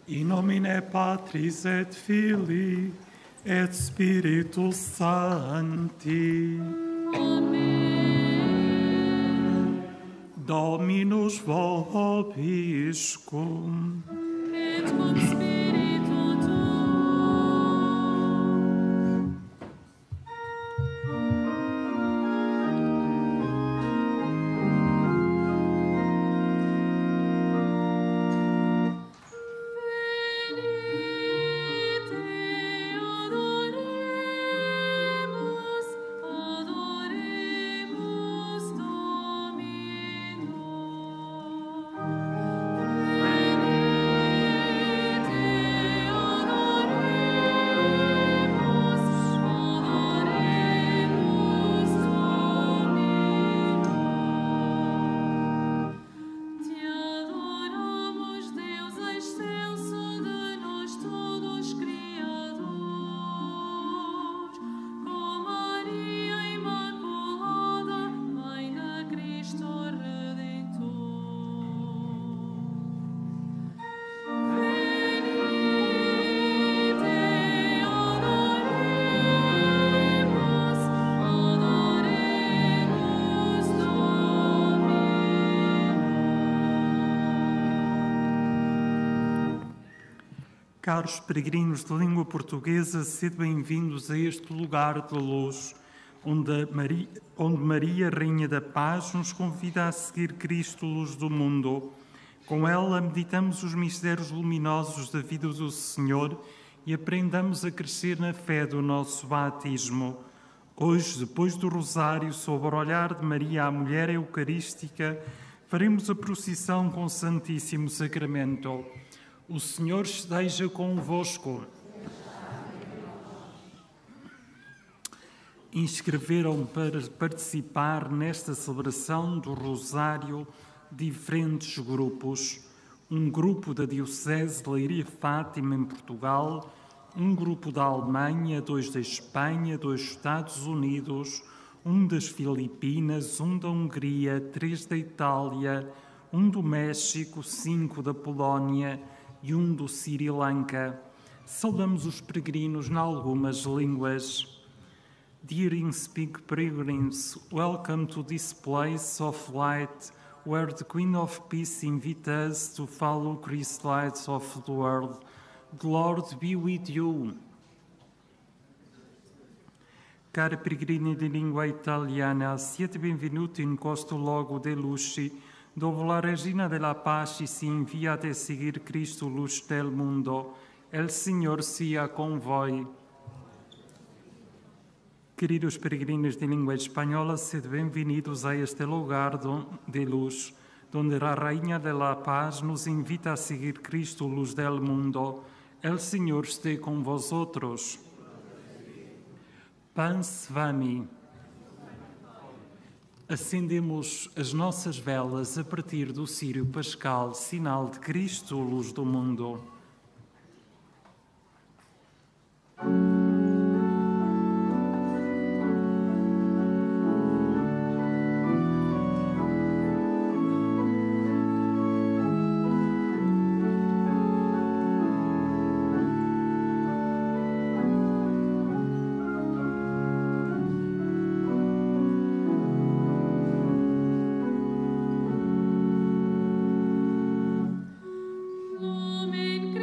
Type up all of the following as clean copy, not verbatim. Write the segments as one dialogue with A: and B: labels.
A: In nomine Patris et Filii et Spiritus Sancti. Amen. Dominus vobiscum.
B: Et cum spiritu tuo.
A: Caros peregrinos de língua portuguesa, sede bem-vindos a este lugar de luz, onde Maria, Rainha da Paz, nos convida a seguir Cristo, luz do mundo. Com ela, meditamos os mistérios luminosos da vida do Senhor e aprendamos a crescer na fé do nosso batismo. Hoje, depois do Rosário, sob o olhar de Maria, a mulher eucarística, faremos a procissão com o Santíssimo Sacramento. O Senhor esteja convosco. Inscreveram para participar nesta celebração do Rosário diferentes grupos. Um grupo da Diocese de Leiria Fátima, em Portugal, um grupo da Alemanha, 2 da Espanha, 2 dos Estados Unidos, um das Filipinas, um da Hungria, 3 da Itália, um do México, 5 da Polónia e um do Sri Lanka. Saudamos os peregrinos em algumas línguas. Dear Innsbruck pilgrims, welcome to this place of light, where the Queen of Peace invites us to follow Christ's light of the world. The Lord be with you. Cari peregrini di lingua italiana, siete benvenuti in questo luogo de luce, dove la Regina della Pace si invia a seguir Cristo, luz del mundo. El Senhor sia com voi. Queridos peregrinos de língua espanhola, sede bem-vindos a este lugar de luz, donde a Rainha de la Paz nos invita a seguir Cristo, luz del mundo. El Senhor esteja com vosotros. Pense vami. Acendemos as nossas velas a partir do círio pascal, sinal de Cristo, luz do mundo.
B: Lumen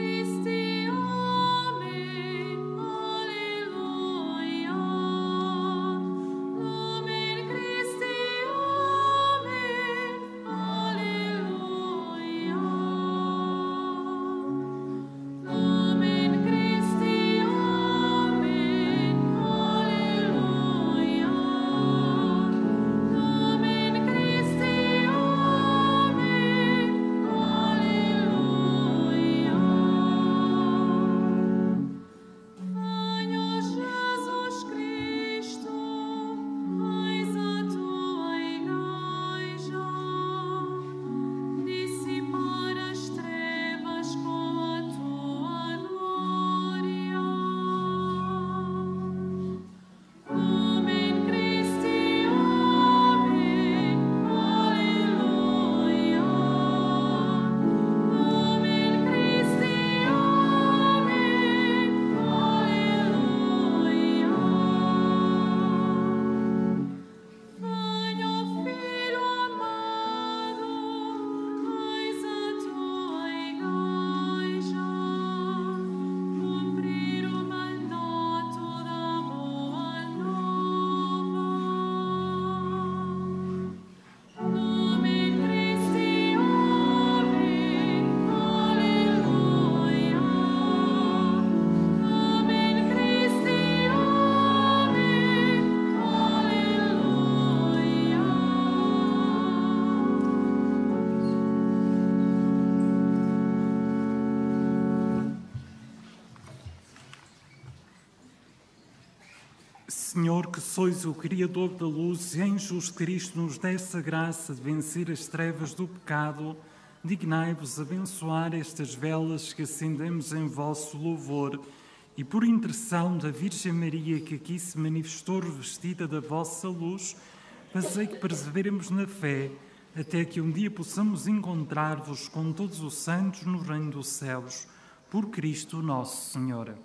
A: Senhor, que sois o Criador da luz, e em Jesus Cristo nos desse a graça de vencer as trevas do pecado, dignai-vos abençoar estas velas que acendemos em vosso louvor, e por intercessão da Virgem Maria, que aqui se manifestou revestida da vossa luz, fazei que perseveremos na fé, até que um dia possamos encontrar-vos com todos os santos no reino dos céus. Por Cristo nosso Senhor.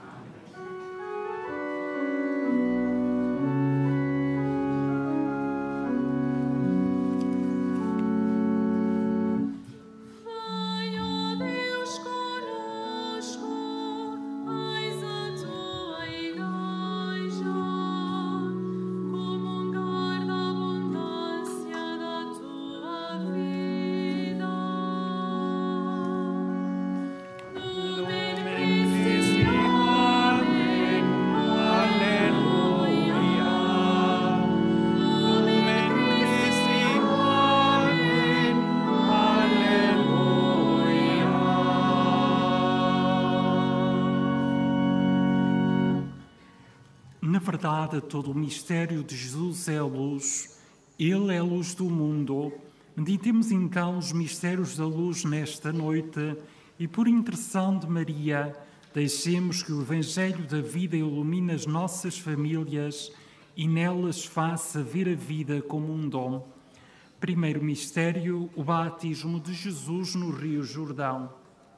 A: Na verdade, todo o mistério de Jesus é a luz. Ele é a luz do mundo. Meditemos então os mistérios da luz nesta noite e, por intercessão de Maria, deixemos que o Evangelho da vida ilumine as nossas famílias e nelas faça ver a vida como um dom. Primeiro mistério, o batismo de Jesus no Rio Jordão.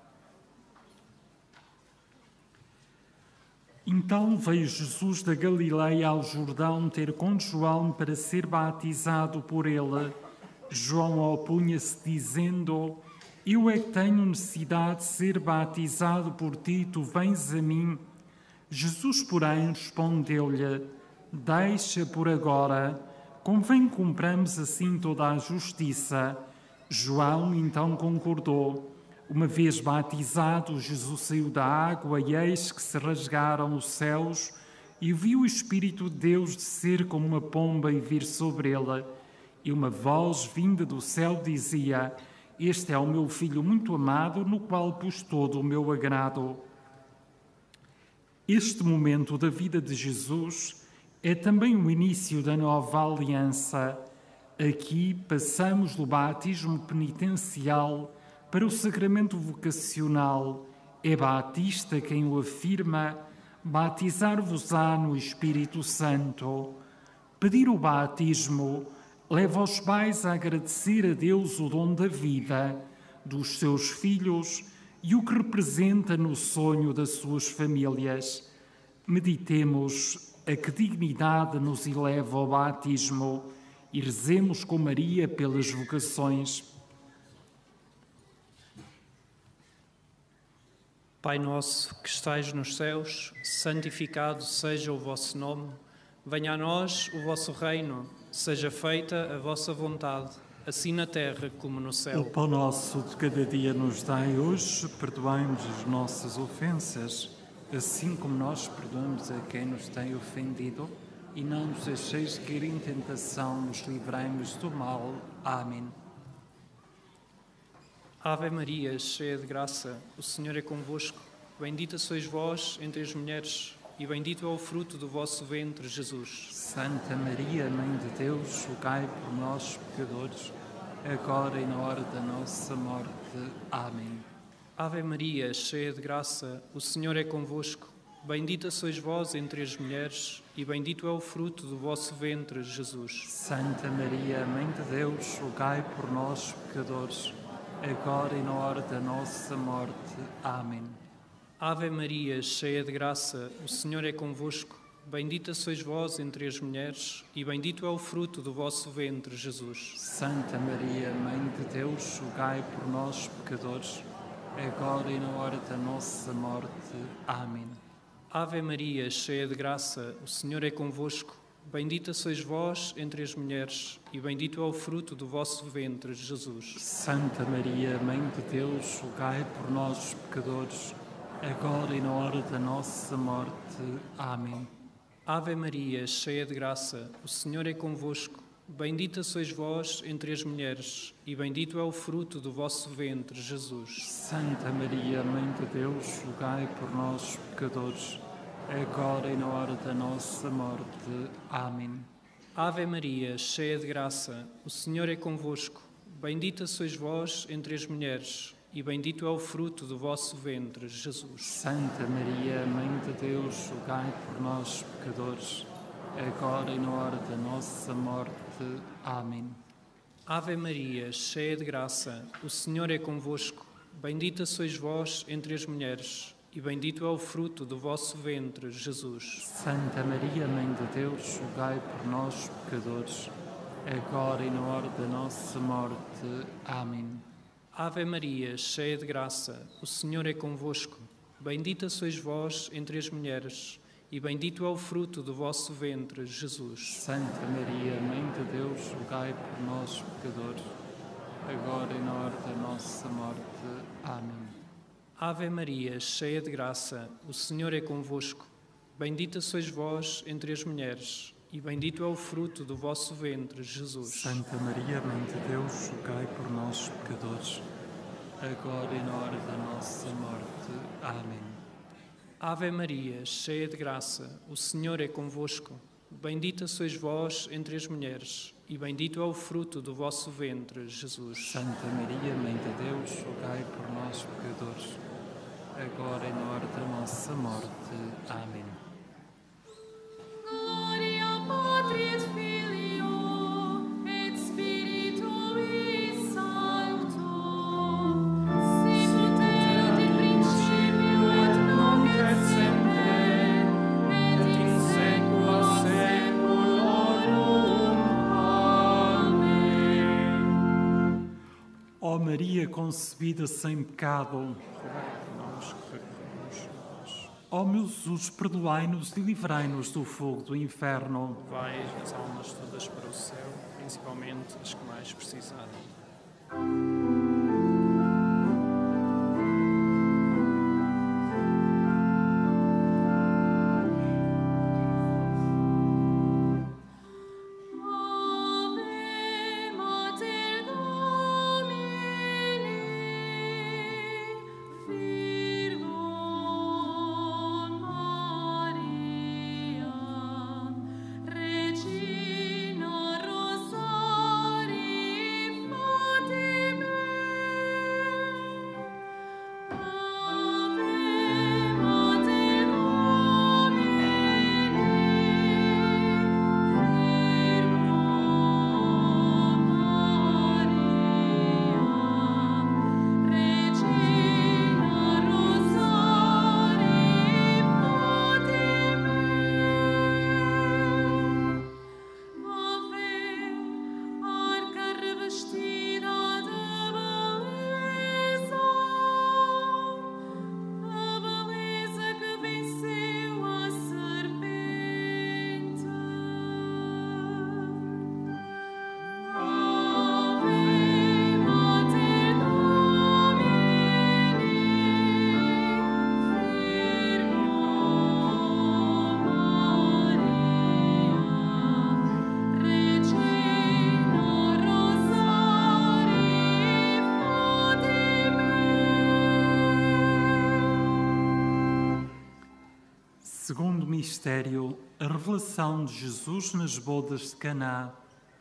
A: Então veio Jesus da Galileia ao Jordão ter com João para ser batizado por ele. João opunha-se dizendo: Eu é que tenho necessidade de ser batizado por ti, tu vens a mim. Jesus, porém, respondeu-lhe: Deixa por agora, convém que cumpramos assim toda a justiça. João então concordou. Uma vez batizado, Jesus saiu da água e eis que se rasgaram os céus e viu o Espírito de Deus descer como uma pomba e vir sobre ele. E uma voz vinda do céu dizia: Este é o meu Filho muito amado, no qual pus todo o meu agrado. Este momento da vida de Jesus é também o início da nova aliança. Aqui passamos do batismo penitencial para o sacramento vocacional. É Batista quem o afirma: batizar-vos-á no Espírito Santo. Pedir o batismo leva os pais a agradecer a Deus o dom da vida, dos seus filhos e o que representa no sonho das suas famílias. Meditemos a que dignidade nos eleva ao batismo e rezemos com Maria pelas vocações.
C: Pai nosso que estais nos céus, santificado seja o vosso nome. Venha a nós o vosso reino, seja feita a vossa vontade, assim na terra como no céu.
A: O pão nosso de cada dia nos dai hoje, perdoai-nos as nossas ofensas, assim como nós perdoamos a quem nos tem ofendido, e não nos deixeis cair em tentação, nos livrai-nos do mal. Amém.
C: Ave Maria, cheia de graça, o Senhor é convosco. Bendita sois vós entre as mulheres, e bendito é o fruto do vosso ventre, Jesus.
A: Santa Maria, Mãe de Deus, rogai por nós, pecadores, agora e na hora da nossa morte. Amém.
C: Ave Maria, cheia de graça, o Senhor é convosco. Bendita sois vós entre as mulheres, e bendito é o fruto do vosso ventre, Jesus.
A: Santa Maria, Mãe de Deus, rogai por nós, pecadores, agora e na hora da nossa morte. Amém.
C: Ave Maria, cheia de graça, o Senhor é convosco. Bendita sois vós entre as mulheres, e bendito é o fruto do vosso ventre, Jesus.
A: Santa Maria, Mãe de Deus, rogai por nós, pecadores, agora e na hora da nossa morte. Amém.
C: Ave Maria, cheia de graça, o Senhor é convosco. Bendita sois vós entre as mulheres, e bendito é o fruto do vosso ventre, Jesus.
A: Santa Maria, Mãe de Deus, rogai por nós, pecadores, agora e na hora da nossa morte. Amém.
C: Ave Maria, cheia de graça, o Senhor é convosco. Bendita sois vós entre as mulheres, e bendito é o fruto do vosso ventre, Jesus.
A: Santa Maria, Mãe de Deus, rogai por nós, pecadores, agora e na hora da nossa morte. Amém.
C: Ave Maria, cheia de graça, o Senhor é convosco. Bendita sois vós entre as mulheres, e bendito é o fruto do vosso ventre, Jesus.
A: Santa Maria, Mãe de Deus, rogai por nós, pecadores, agora e na hora da nossa morte. Amém.
C: Ave Maria, cheia de graça, o Senhor é convosco. Bendita sois vós entre as mulheres, e bendito é o fruto do vosso ventre, Jesus.
A: Santa Maria, Mãe de Deus, rogai por nós, pecadores, agora e na hora da nossa morte. Amém.
C: Ave Maria, cheia de graça, o Senhor é convosco. Bendita sois vós entre as mulheres, e bendito é o fruto do vosso ventre, Jesus.
A: Santa Maria, Mãe de Deus, rogai por nós, pecadores, agora e na hora da nossa morte. Amém.
C: Ave Maria, cheia de graça, o Senhor é convosco. Bendita sois vós entre as mulheres, e bendito é o fruto do vosso ventre, Jesus.
A: Santa Maria, Mãe de Deus, rogai por nós, pecadores, agora e na hora da nossa morte. Amém.
C: Ave Maria, cheia de graça, o Senhor é convosco. Bendita sois vós entre as mulheres, e bendito é o fruto do vosso ventre, Jesus.
A: Santa Maria, Mãe de Deus, rogai por nós, pecadores, agora e na hora da nossa morte. Amém.
B: Gloria Patri et Filio et Spiritui Sancto, sicut erat in principio et nunc et semper, et in saecula saeculorum. Amém.
A: Ó Maria concebida sem pecado, ó meu Jesus, perdoai-nos e livrai-nos do fogo do inferno.
C: Levai as almas todas para o céu, principalmente as que mais precisarem.
B: Ave Mater Domini, Virgo Maria, Regina Rosarii Fatimae. Ave Mater Domini,
A: Segundo mistério, a revelação de Jesus nas bodas de Caná.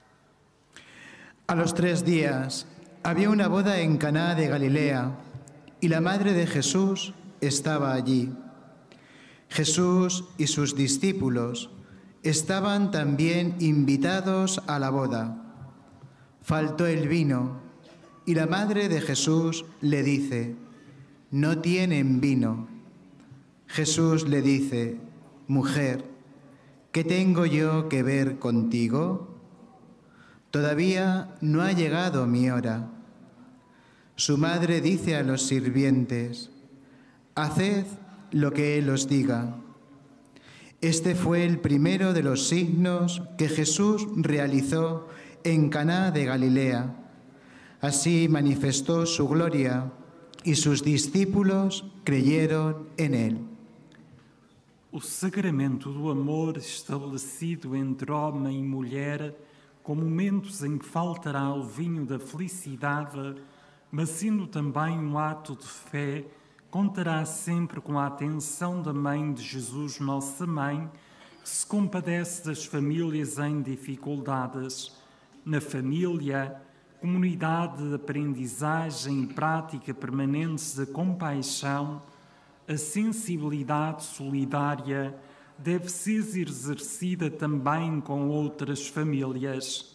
D: A los 3 días había una boda en Caná de Galilea y la madre de Jesús estaba allí. Jesús y sus discípulos estaban también invitados a la boda. Faltó el vino y la madre de Jesús le dice: «No tienen vino». Jesús le dice: «Mujer, ¿qué tengo yo que ver contigo? Todavía no ha llegado mi hora». Su madre dice a los sirvientes: «Haced lo que Él os diga». Este fue el primero de los signos que Jesús realizó en Caná de Galilea. Así manifestó su gloria y sus discípulos creyeron en Él.
A: O sacramento do amor estabelecido entre homem e mulher, com momentos em que faltará o vinho da felicidade, mas sendo também um ato de fé, contará sempre com a atenção da Mãe de Jesus, nossa Mãe, que se compadece das famílias em dificuldades. Na família, comunidade de aprendizagem e prática permanentes da compaixão, a sensibilidade solidária deve ser exercida também com outras famílias.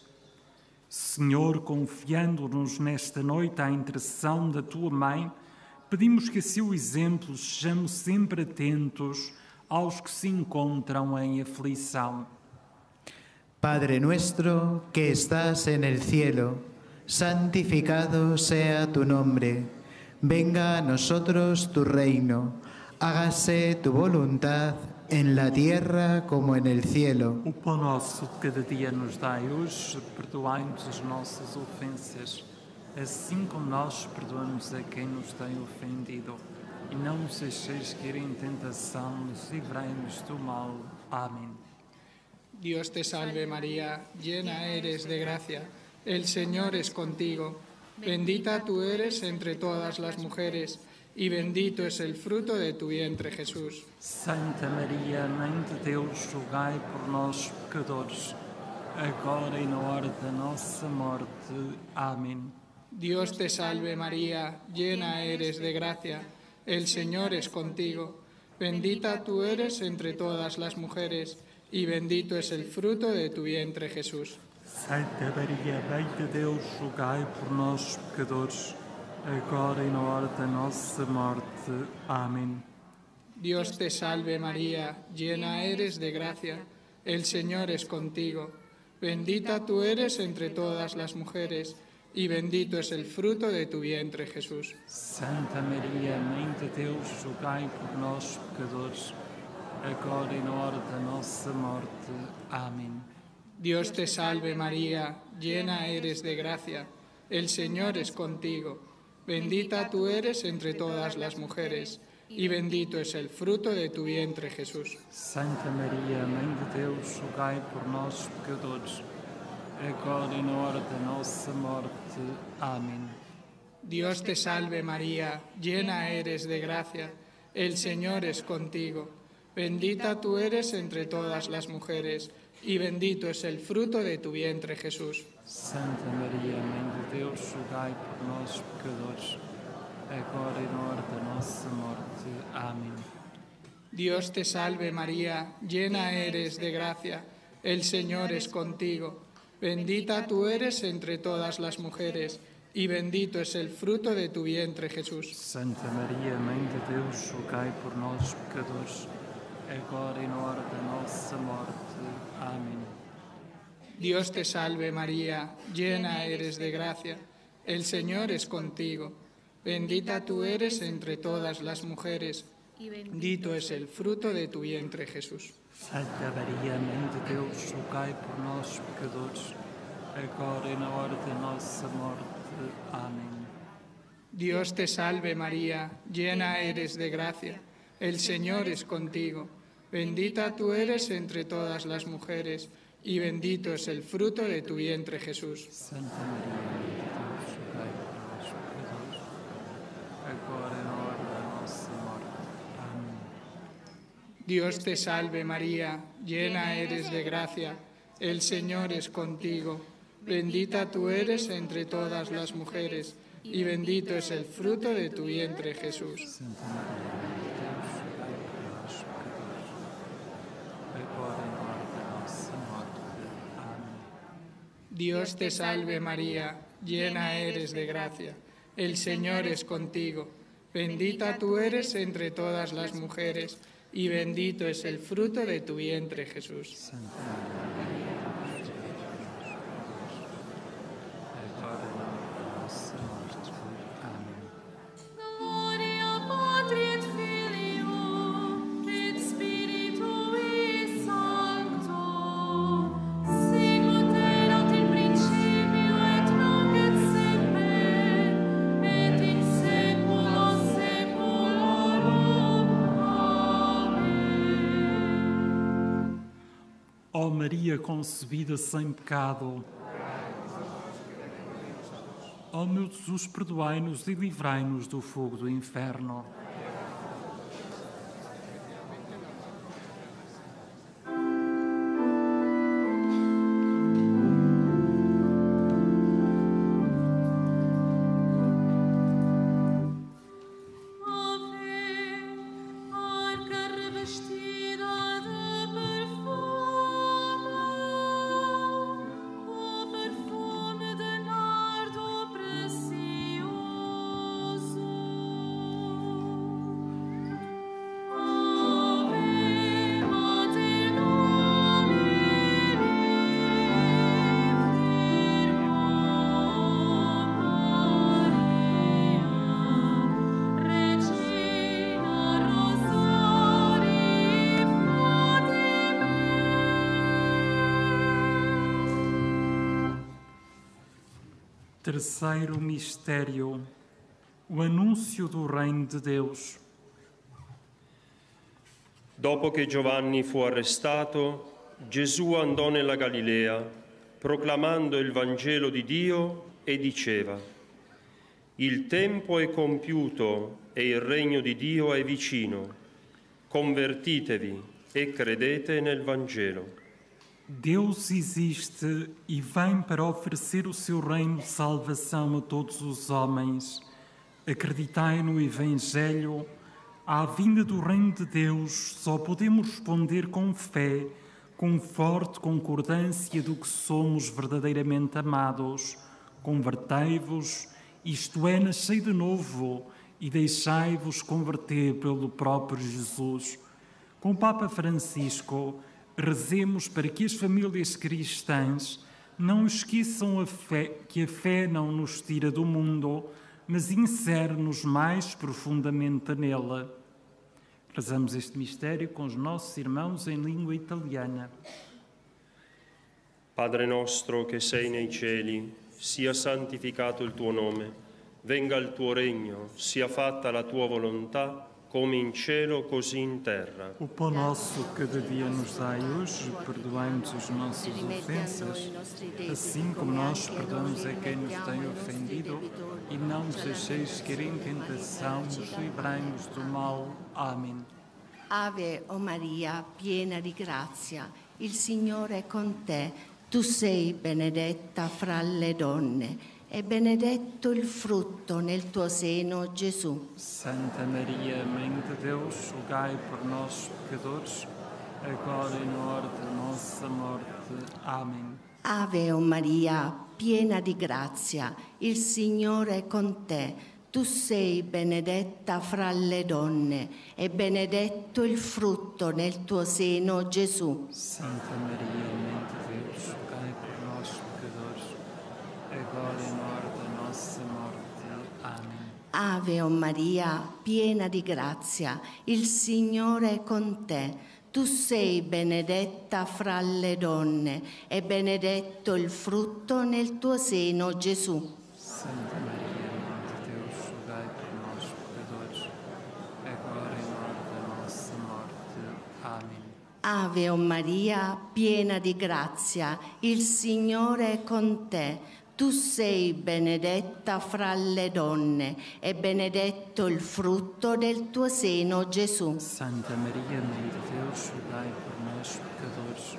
A: Senhor, confiando-nos nesta noite à intercessão da Tua Mãe, pedimos que a seu exemplo sejamos sempre atentos aos que se encontram em aflição.
D: Padre nuestro que estás en el cielo, santificado sea tu nombre. Venga a nosotros tu reino. Hágase tu voluntad en la tierra como en el cielo.
A: O pão nosso de cada dia nos dai hoje, perdoai-nos as nossas ofensas, assim como nós perdoamos a quem nos tem ofendido. E não nos deixeis cair em tentação, mas livrai-nos do mal. Amém.
B: Dios te salve María, llena eres de gracia, el Señor es contigo. Bendita tú eres entre todas las mujeres, y bendito es el fruto de tu vientre, Jesús.
A: Santa Maria, Mãe de Deus, rogai por nós, pecadores, agora e na hora da nossa morte. Amém.
B: Dios te salve María, llena eres de gracia, el Señor es contigo. Bendita tú eres entre todas las mujeres, y bendito es el fruto de tu vientre, Jesús.
A: Santa Maria, Mãe de Deus, rogai por nós, pecadores, agora e na hora da nossa morte. Amém.
B: Dios te salve María, llena eres de gracia, el Señor es contigo. Bendita tú eres entre todas las mujeres, y bendito es el fruto de tu vientre, Jesús.
A: Santa Maria, Mãe de Deus, rogai por nós, pecadores, agora e na hora da nossa morte. Amém.
B: Dios te salve María, llena eres de gracia, el Señor es contigo. Bendita tú eres entre todas las mujeres, y bendito es el fruto de tu vientre, Jesús.
A: Santa Maria, Mãe de Deus, rogai por nós, pecadores, agora e na hora da nossa morte. Amém.
B: Dios te salve María, llena eres de gracia, el Señor es contigo. Bendita tú eres entre todas las mujeres, y bendito es el fruto de tu vientre, Jesús.
A: Santa Maria, Mãe de Deus, rogai por nós, pecadores, agora e na hora da nossa morte. Amém.
B: Dios te salve María, llena eres de gracia, el Señor es contigo. Bendita tú eres entre todas las mujeres, y bendito es el fruto de tu vientre, Jesús.
A: Santa Maria, Mãe de Deus, rogai por nós, pecadores, agora e na hora da nossa morte. Amém.
B: Dios te salve María, llena eres de gracia, el Señor es contigo. Bendita tú eres entre todas las mujeres, y bendito es el fruto de tu vientre, Jesús.
A: Santa Maria, Mãe de Deus, rogai por nós, pecadores, agora e na hora da nossa morte. Amém.
B: Dios te salve María, llena eres de gracia, el Señor es contigo. Bendita tú eres entre todas las mujeres, y bendito es el fruto de tu vientre, Jesús.
A: Santa Maria, Mãe de Deus, rogai por nós, pecadores, agora e na hora da nossa morte. Amém.
B: Dios te salve María, llena eres de gracia, el Señor es contigo. Bendita tú eres entre todas las mujeres, y bendito es el fruto de tu vientre, Jesús.
A: Santa Maria, Mãe de Deus, rogai por nós, pecadores, agora e na hora da nossa morte. Amém.
B: Dios te salve María, llena eres de gracia, el Señor es contigo. Bendita tú eres entre todas las mujeres, y bendito es el fruto de tu vientre, Jesús.
A: Santa Maria, Mãe de Deus, agora e na hora da nossa morte. Amém.
E: Gloria Patri et Filio et Spiritui Sancto, sicut erat in principio et nunc et semper, et in saecula saeculorum. Amém.
A: Ó Maria concebida sem pecado, ó meu Jesus, perdoai-nos e livrai-nos do fogo do inferno. Terceiro mistério, o anúncio do Reino de Deus.
F: Dopo che Giovanni fu arrestato, Gesù andò nella Galilea, proclamando il Vangelo di Dio e diceva: «Il tempo è compiuto e il regno di Dio è vicino. Convertitevi e credete nel Vangelo».
A: Deus existe e vem para oferecer o seu reino de salvação a todos os homens. Acreditai no Evangelho. À vinda do reino de Deus só podemos responder com fé, com forte concordância do que somos verdadeiramente amados. Convertei-vos, isto é, nascei de novo, e deixai-vos converter pelo próprio Jesus. Com o Papa Francisco, rezemos para que as famílias cristãs não esqueçam que a fé não nos tira do mundo, mas insere-nos mais profundamente nele. Rezamos este mistério com os nossos irmãos em língua italiana.
F: Padre nostro che sei nei cieli, sia santificato il tuo nome, venga il tuo regno, sia fatta la tua volontà, come in cielo, così in terra.
A: O pão nosso cada dia nos dai hoje, perdoai-nos as nossas ofensas, assim como nós perdoamos a quem nos tem ofendido, e não nos deixeis cair em tentação, mas livrai-nos do mal. Amém.
G: Ave o Maria, piena di grazia, il Signore è con te. Tu sei benedetta fra le donne, e benedetto il frutto nel tuo seno, Gesù.
A: Santa Maria, Mãe de Deus, rogai por nós, pecadores, agora e na hora da nossa morte. Amém.
G: Ave o Maria, piena di grazia, il Signore è con te. Tu sei benedetta fra le donne, e benedetto il frutto nel tuo seno, Gesù.
A: Santa Maria, Mãe de Deus, rogai por nós, pecadores, agora e na hora da nossa morte. Amém.
G: Ave o Maria, piena di grazia, il Signore è con te. Tu sei benedetta fra le donne, e benedetto il frutto nel tuo seno, Gesù.
A: Santa Maria, Mãe de Deus, rogai por nós, pecadores, agora e na hora da nossa morte. Amém.
G: Ave o Maria, piena di grazia, il Signore è con te. Tu sei benedetta fra le donne, e benedetto il frutto del tuo seno, Gesù.
A: Santa Maria, Mãe de Deus, rogai por nós, pecadores,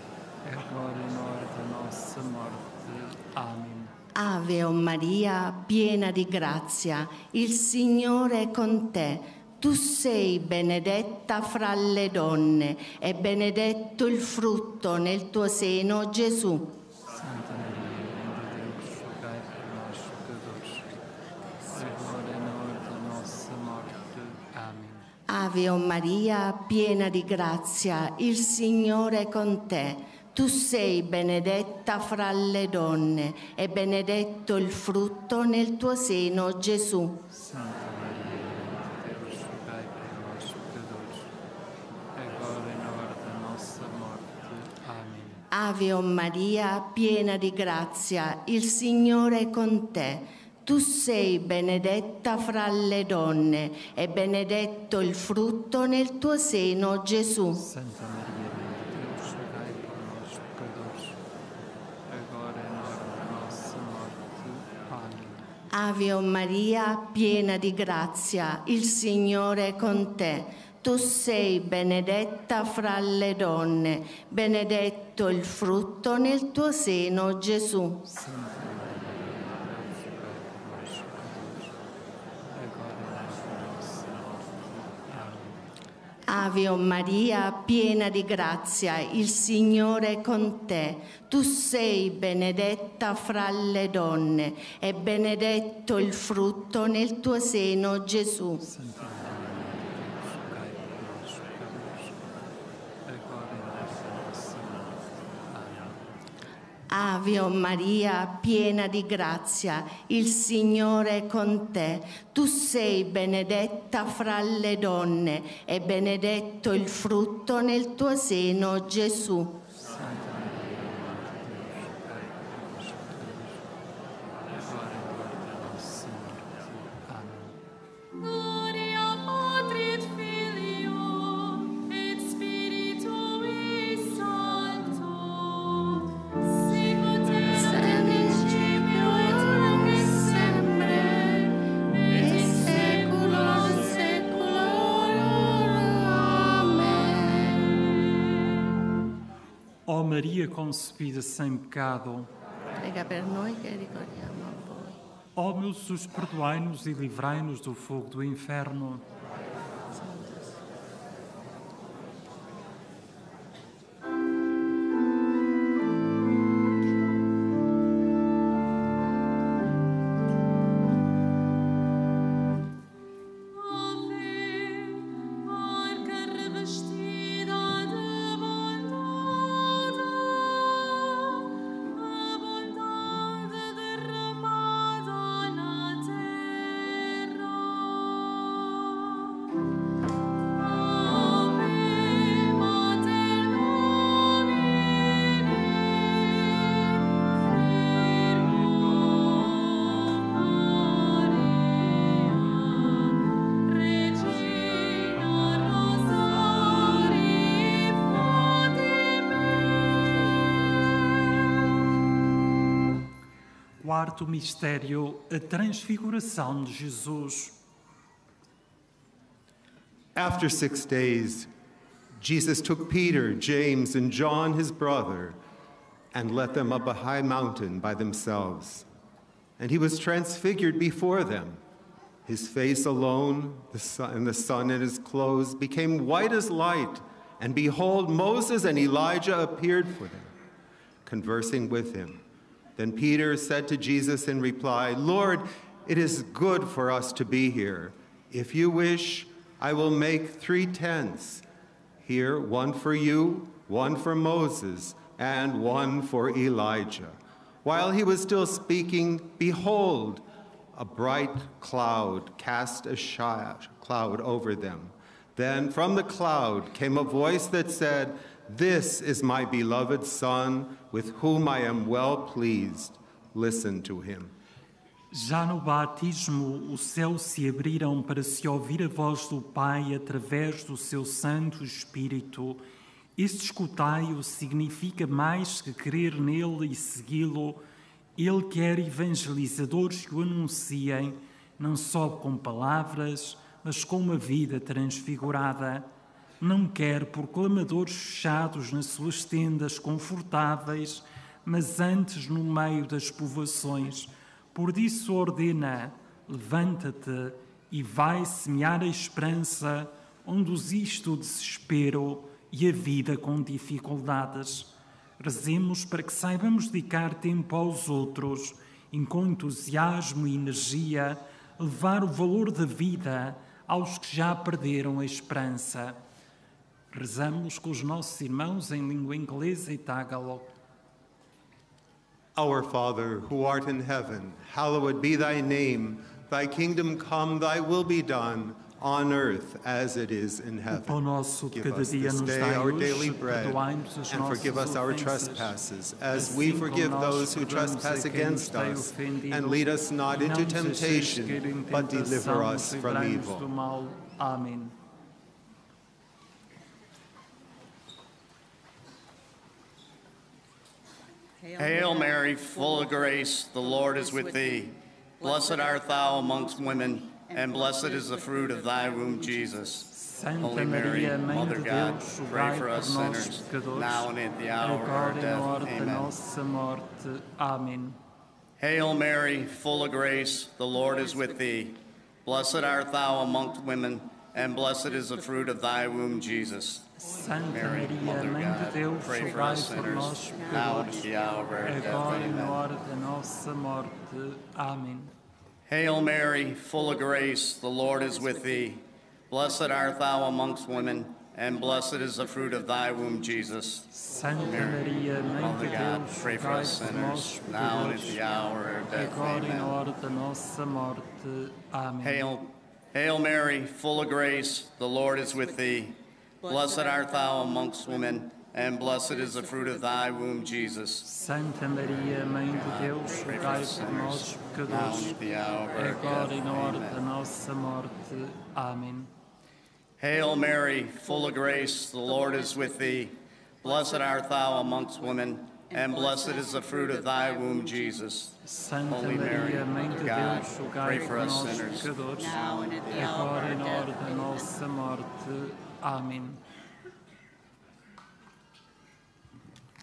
A: agora e na hora da nossa morte. Amém.
G: Ave o Maria, piena di grazia, il Signore è con te. Tu sei benedetta fra le donne, e benedetto il frutto nel tuo seno, Gesù.
A: Santa Maria, Mãe de Deus, rogai por nós, pecadores, agora e na hora da nossa morte. Amém.
G: Ave o Maria, piena di grazia, il Signore è con te. Tu sei benedetta fra le donne, e benedetto il frutto nel tuo seno, Gesù.
A: Santa Maria, Mãe de Deus, rogai por nós, pecadores, agora e na hora da nossa morte. Amém.
G: Ave o Maria, piena di grazia, il Signore è con te. Tu sei benedetta fra le donne, e benedetto il frutto nel tuo seno, Gesù.
A: Santa Maria, Mãe de Deus, rogai por nós, pecadores, agora e na hora da nossa morte. Amém.
G: Ave o Maria, piena di grazia, il Signore è con te. Tu sei benedetta fra le donne, benedetto il frutto nel tuo seno, Gesù.
A: Santa Maria, Mãe de Deus,
G: Ave o Maria, piena di grazia, il Signore è con te. Tu sei benedetta fra le donne e benedetto il frutto nel tuo seno, Gesù. Ave o Maria, piena di grazia, il Signore è con te. Tu sei benedetta fra le donne e benedetto il frutto nel tuo seno, Gesù.
A: Ó Maria concebida sem pecado,
G: Prega per noi che ricordiamo a voi.
A: ó meu Jesus, perdoai-nos e livrai-nos do fogo do inferno. Quarto mistério, a transfiguração de Jesus.
H: After 6 days, Jesus took Peter, James, and John, his brother, and led them up a high mountain by themselves. And he was transfigured before them. His face alone, and the sun in his clothes, became white as light. And behold, Moses and Elijah appeared for them, conversing with him. Then Peter said to Jesus in reply, Lord, it is good for us to be here. If you wish, I will make 3 tents. Here, one for you, one for Moses, and one for Elijah. While he was still speaking, behold, a bright cloud cast a cloud over them. Then from the cloud came a voice that said, This is my beloved Son, with whom I am well pleased. Listen to him.
A: Já no batismo, os céus se abriram para se ouvir a voz do Pai através do seu Santo Espírito. Este escutai-o significa mais que crer nele e segui-lo. Ele quer evangelizadores que o anunciem, não só com palavras, mas com uma vida transfigurada. Não quer proclamadores fechados nas suas tendas confortáveis, mas antes no meio das povoações. Por isso ordena, levanta-te e vai semear a esperança, onde existe o desespero e a vida com dificuldades. Rezemos para que saibamos dedicar tempo aos outros, e com entusiasmo e energia, levar o valor da vida aos que já perderam a esperança. Rezamos com os nossos irmãos em língua inglesa e tagalog.
H: Our Father, who art in heaven, hallowed be thy name. Thy kingdom come, thy will be done, on earth as it is in
A: O
H: heaven.
A: pão nosso de
H: Give
A: cada
H: us
A: dia
H: this
A: nos
H: day
A: dai
H: our
A: hoje,
H: daily bread,
A: perdoai-nos as
H: and
A: nossas
H: forgive us our
A: ofensas,
H: trespasses, as
A: assim
H: we
A: como
H: forgive
A: nós
H: those who
A: perdoamos
H: trespass
A: a quem nos
H: against
A: tem
H: us.
A: ofendido.
H: And lead us not
A: E
H: into
A: não nos deixeis
H: temptation,
A: cair em
H: but deliver
A: tentação,
H: us from
A: livrai-nos do
H: evil.
A: mal. Amém.
I: Hail Mary, full of grace, the Lord is with thee. Blessed art thou amongst women, and blessed is the fruit of thy womb, Jesus.
A: Santa
I: Holy Mary,
A: Maria, Mãe
I: Mother
A: de
I: of God,
A: Deus,
I: pray
A: rogai
I: for
A: por
I: us
A: nós,
I: sinners,
A: pecadores,
I: now and at the hour of our
A: agora e na
I: death.
A: hora da
I: Amen.
A: nossa morte. Amém.
I: Hail Mary, full of grace, the Lord is with thee. Blessed art thou amongst women, and blessed is the fruit of thy womb, Jesus.
A: Santa
I: Mary,
A: Maria,
I: Mother of
A: Mãe de
I: God,
A: Deus,
I: pray for
A: rogai
I: us
A: por
I: sinners,
A: nós,
I: now and at
A: pecadores,
I: the hour of our death.
A: agora e na
I: Amen.
A: hora da nossa morte. Amém.
I: Hail Mary, full of grace, the Lord is with thee. Blessed art thou amongst women, and blessed is the fruit of thy womb, Jesus.
A: Santa
I: Mary,
A: Maria, Mãe
I: Mother
A: de
I: of God,
A: Deus,
I: pray for
A: rogai
I: us
A: por
I: sinners,
A: nós,
I: now and at
A: pecadores,
I: the hour of death.
A: agora e na
I: Amen.
A: hora da nossa morte. Amém.
I: Hail Mary, full of grace, the Lord is with thee. Blessed art thou amongst women, and blessed is the fruit of thy womb, Jesus.
A: Santa Maria, Mãe de Deus,
I: Pray for
A: rogai
I: us
A: por nós,
I: sinners, now and
A: pecadores,
I: at the hour of our
A: agora e
I: death.
A: na hora da
I: Amen.
A: nossa morte. Amém.
I: Hail Mary, full of grace, the Lord is with thee. Blessed art thou amongst women, and blessed is the fruit of thy womb, Jesus.
A: Santa
I: Holy Mary,
A: Maria, Mãe
I: Mother
A: de
I: of God,
A: Deus,
I: pray
A: rogai
I: for
A: por
I: us
A: nós,
I: sinners,
A: pecadores,
I: now and at the hour
A: agora
I: of
A: e
I: our
A: na
I: death.
A: hora da nossa morte. Amém.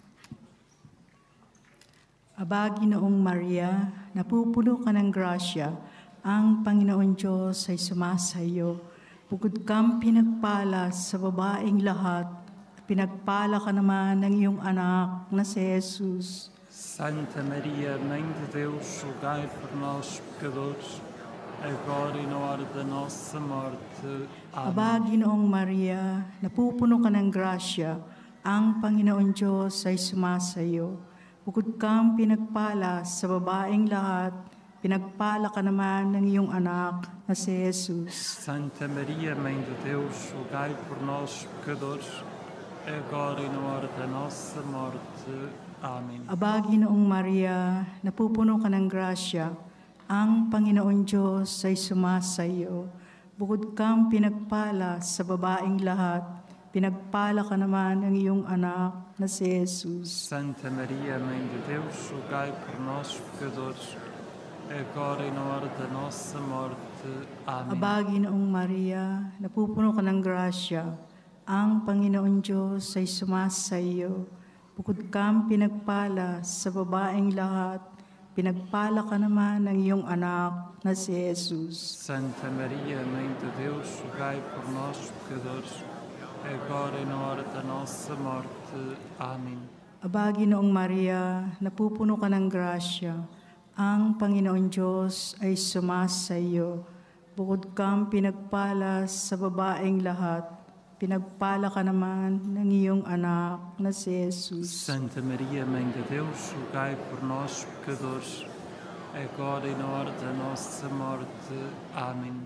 J: Aba, Ginoong Maria, napupuno ka ng grasya, ang Panginoon Diyos ay sumasayo. Bukod kang pinagpala sa babaeng lahat, at pinagpala ka naman ng iyong anak na si Jesus.
A: Santa Maria, Mãe de Deus, rogai por nós, pecadores, agora e na hora da nossa morte.
J: Aba,
A: Amém.
J: Ginoong Maria, napupuno ka ng grasya, ang Panginoon Diyos ay sumasayo. Bukod kang pinagpala sa babaeng lahat, pinagpala ka naman ng iyong anak na si Jesus.
A: Santa Maria, Mãe de Deus, rogai por nós, pecadores, agora e na hora da nossa morte. Amém.
J: Aba, Ginoong Maria, napupuno ka ng grasya, ang Panginoon Diyos ay sumasayo. Bukod kang pinagpala sa babaeng lahat, pinagpala ka naman ng iyong anak na si Jesus.
A: Santa Maria, Mãe de Deus, rogai por nós, pecadores, agora e na hora da nossa morte. Amém.
J: Aba, Ginoong Maria, napupuno ka ng grasya, ang Panginoon Diyos ay sumasayo. Bukod kang pinagpala sa babaeng lahat, pinagpala ka naman ng iyong anak na si Jesus.
A: Santa Maria, Mãe de Deus, rogai por nós, pecadores, agora e na hora da nossa morte. Amém.
J: Aba, Ginoong Maria, napupuno ka ng grasya, ang Panginoon Diyos ay sumasayo. Bukod kang pinagpala sa babaeng lahat, pinagpala ka naman ng iyong anak na si Jesus.
A: Santa Maria, Mãe de Deus, rogai por nós, pecadores, agora e na hora da nossa morte. Amém.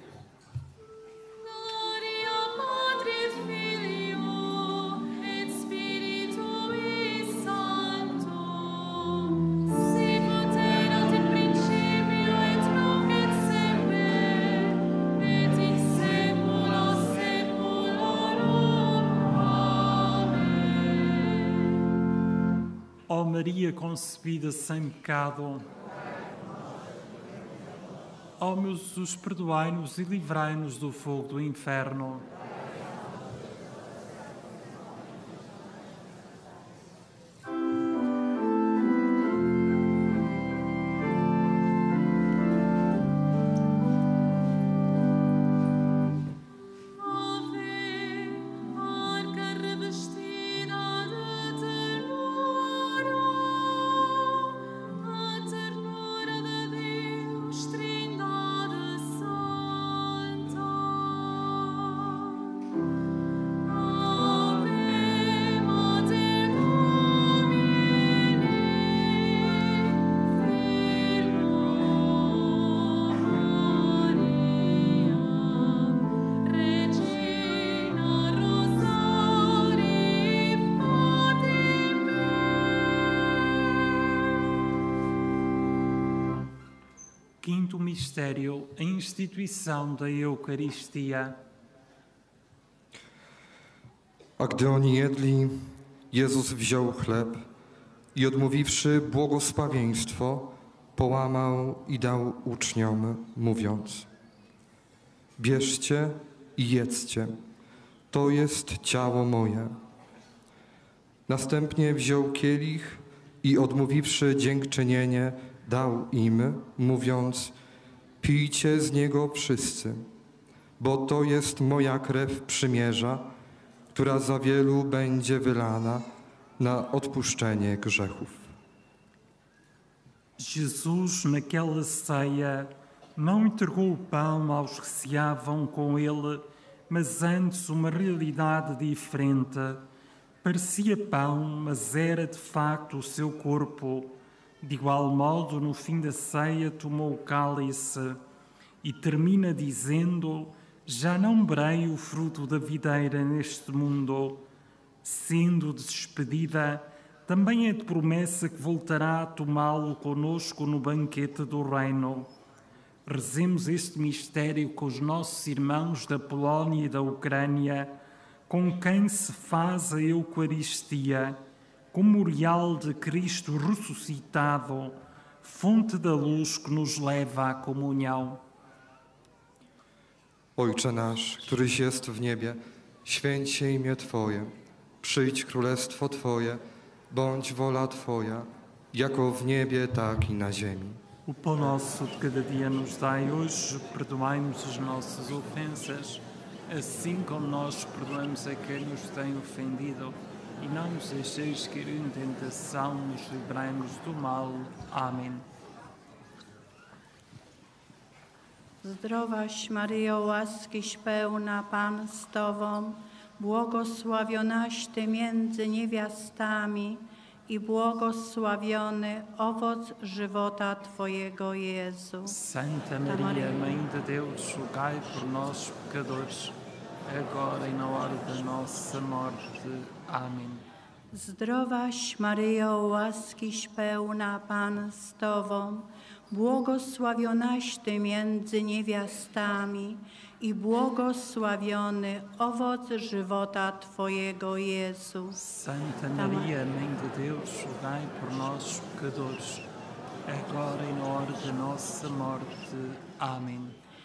E: Gloria Patri, Filio, et Spiritui Sancto, sicut erat in principio et nunc et semper, et in saecula saeculorum. Amém.
A: Ó Maria concebida sem pecado, ó meu Jesus, perdoai-nos e livrai-nos do fogo do inferno.
E: Ave, arca revestida de ternura, a ternura de Deus, Trindade Santa. Ave, Mater Domini, Virgo Maria, Regina Rosarii Fatime.
A: Quinto mistério, a instituição da Eucaristia.
K: A gdy oni jedli, Jezus wziął chleb i odmówiwszy błogosławieństwo, połamał i dał uczniom, mówiąc: bierzcie i jedzcie, to jest ciało moje. Następnie wziął kielich i odmówiwszy dziękczynienie, dał im, mówiąc: pijcie z niego wszyscy, bo to jest moja krew przymierza, która za wielu będzie wylana na odpuszczenie grzechów.
A: Jesus, naquela ceia, não entregou o pão aos que ceavam com ele, mas antes uma realidade diferente. Parecia pão, mas era de facto o seu corpo. De igual modo, no fim da ceia, tomou o cálice e termina dizendo: já não beberei o fruto da videira neste mundo. Sendo despedida, também é de promessa que voltará a tomá-lo conosco no banquete do reino. Rezemos este mistério com os nossos irmãos da Polónia e da Ucrânia, com quem se faz a Eucaristia, como memorial de Cristo ressuscitado, fonte da luz que nos leva à comunhão.
K: Ojcze nasz, któryś jest w niebie, święć się imię Twoje. Przyjdź królestwo Twoje, bądź wola Twoja, jako w niebie, tak i na ziemi.
A: O pão nosso de cada dia nos dai hoje, perdoai-nos as nossas ofensas, assim como nós perdoamos a quem nos tem ofendido. E não nos deixeis cair em tentação, nos livrai-nos do mal. Amém.
J: Zdrowaś Maryjo, łaskiś pełna, Pan z Tobą, błogosławionaś Ty między niewiastami i błogosławiony owoc żywota Twojego, Jezu.
A: Santa Maria, Mãe de Deus, rogai por nós, pecadores, agora e na hora da nossa morte. Amém.
J: Zdrowaś Maryjo, łaskiś pełna, Pan z Tobą, błogosławionaś Ty między niewiastami i błogosławiony owoc żywota Twojego, Jezu.
A: Santa Maria, Mãe de Deus, rogai por nós, pecadores, agora e na hora da nossa morte. Amém.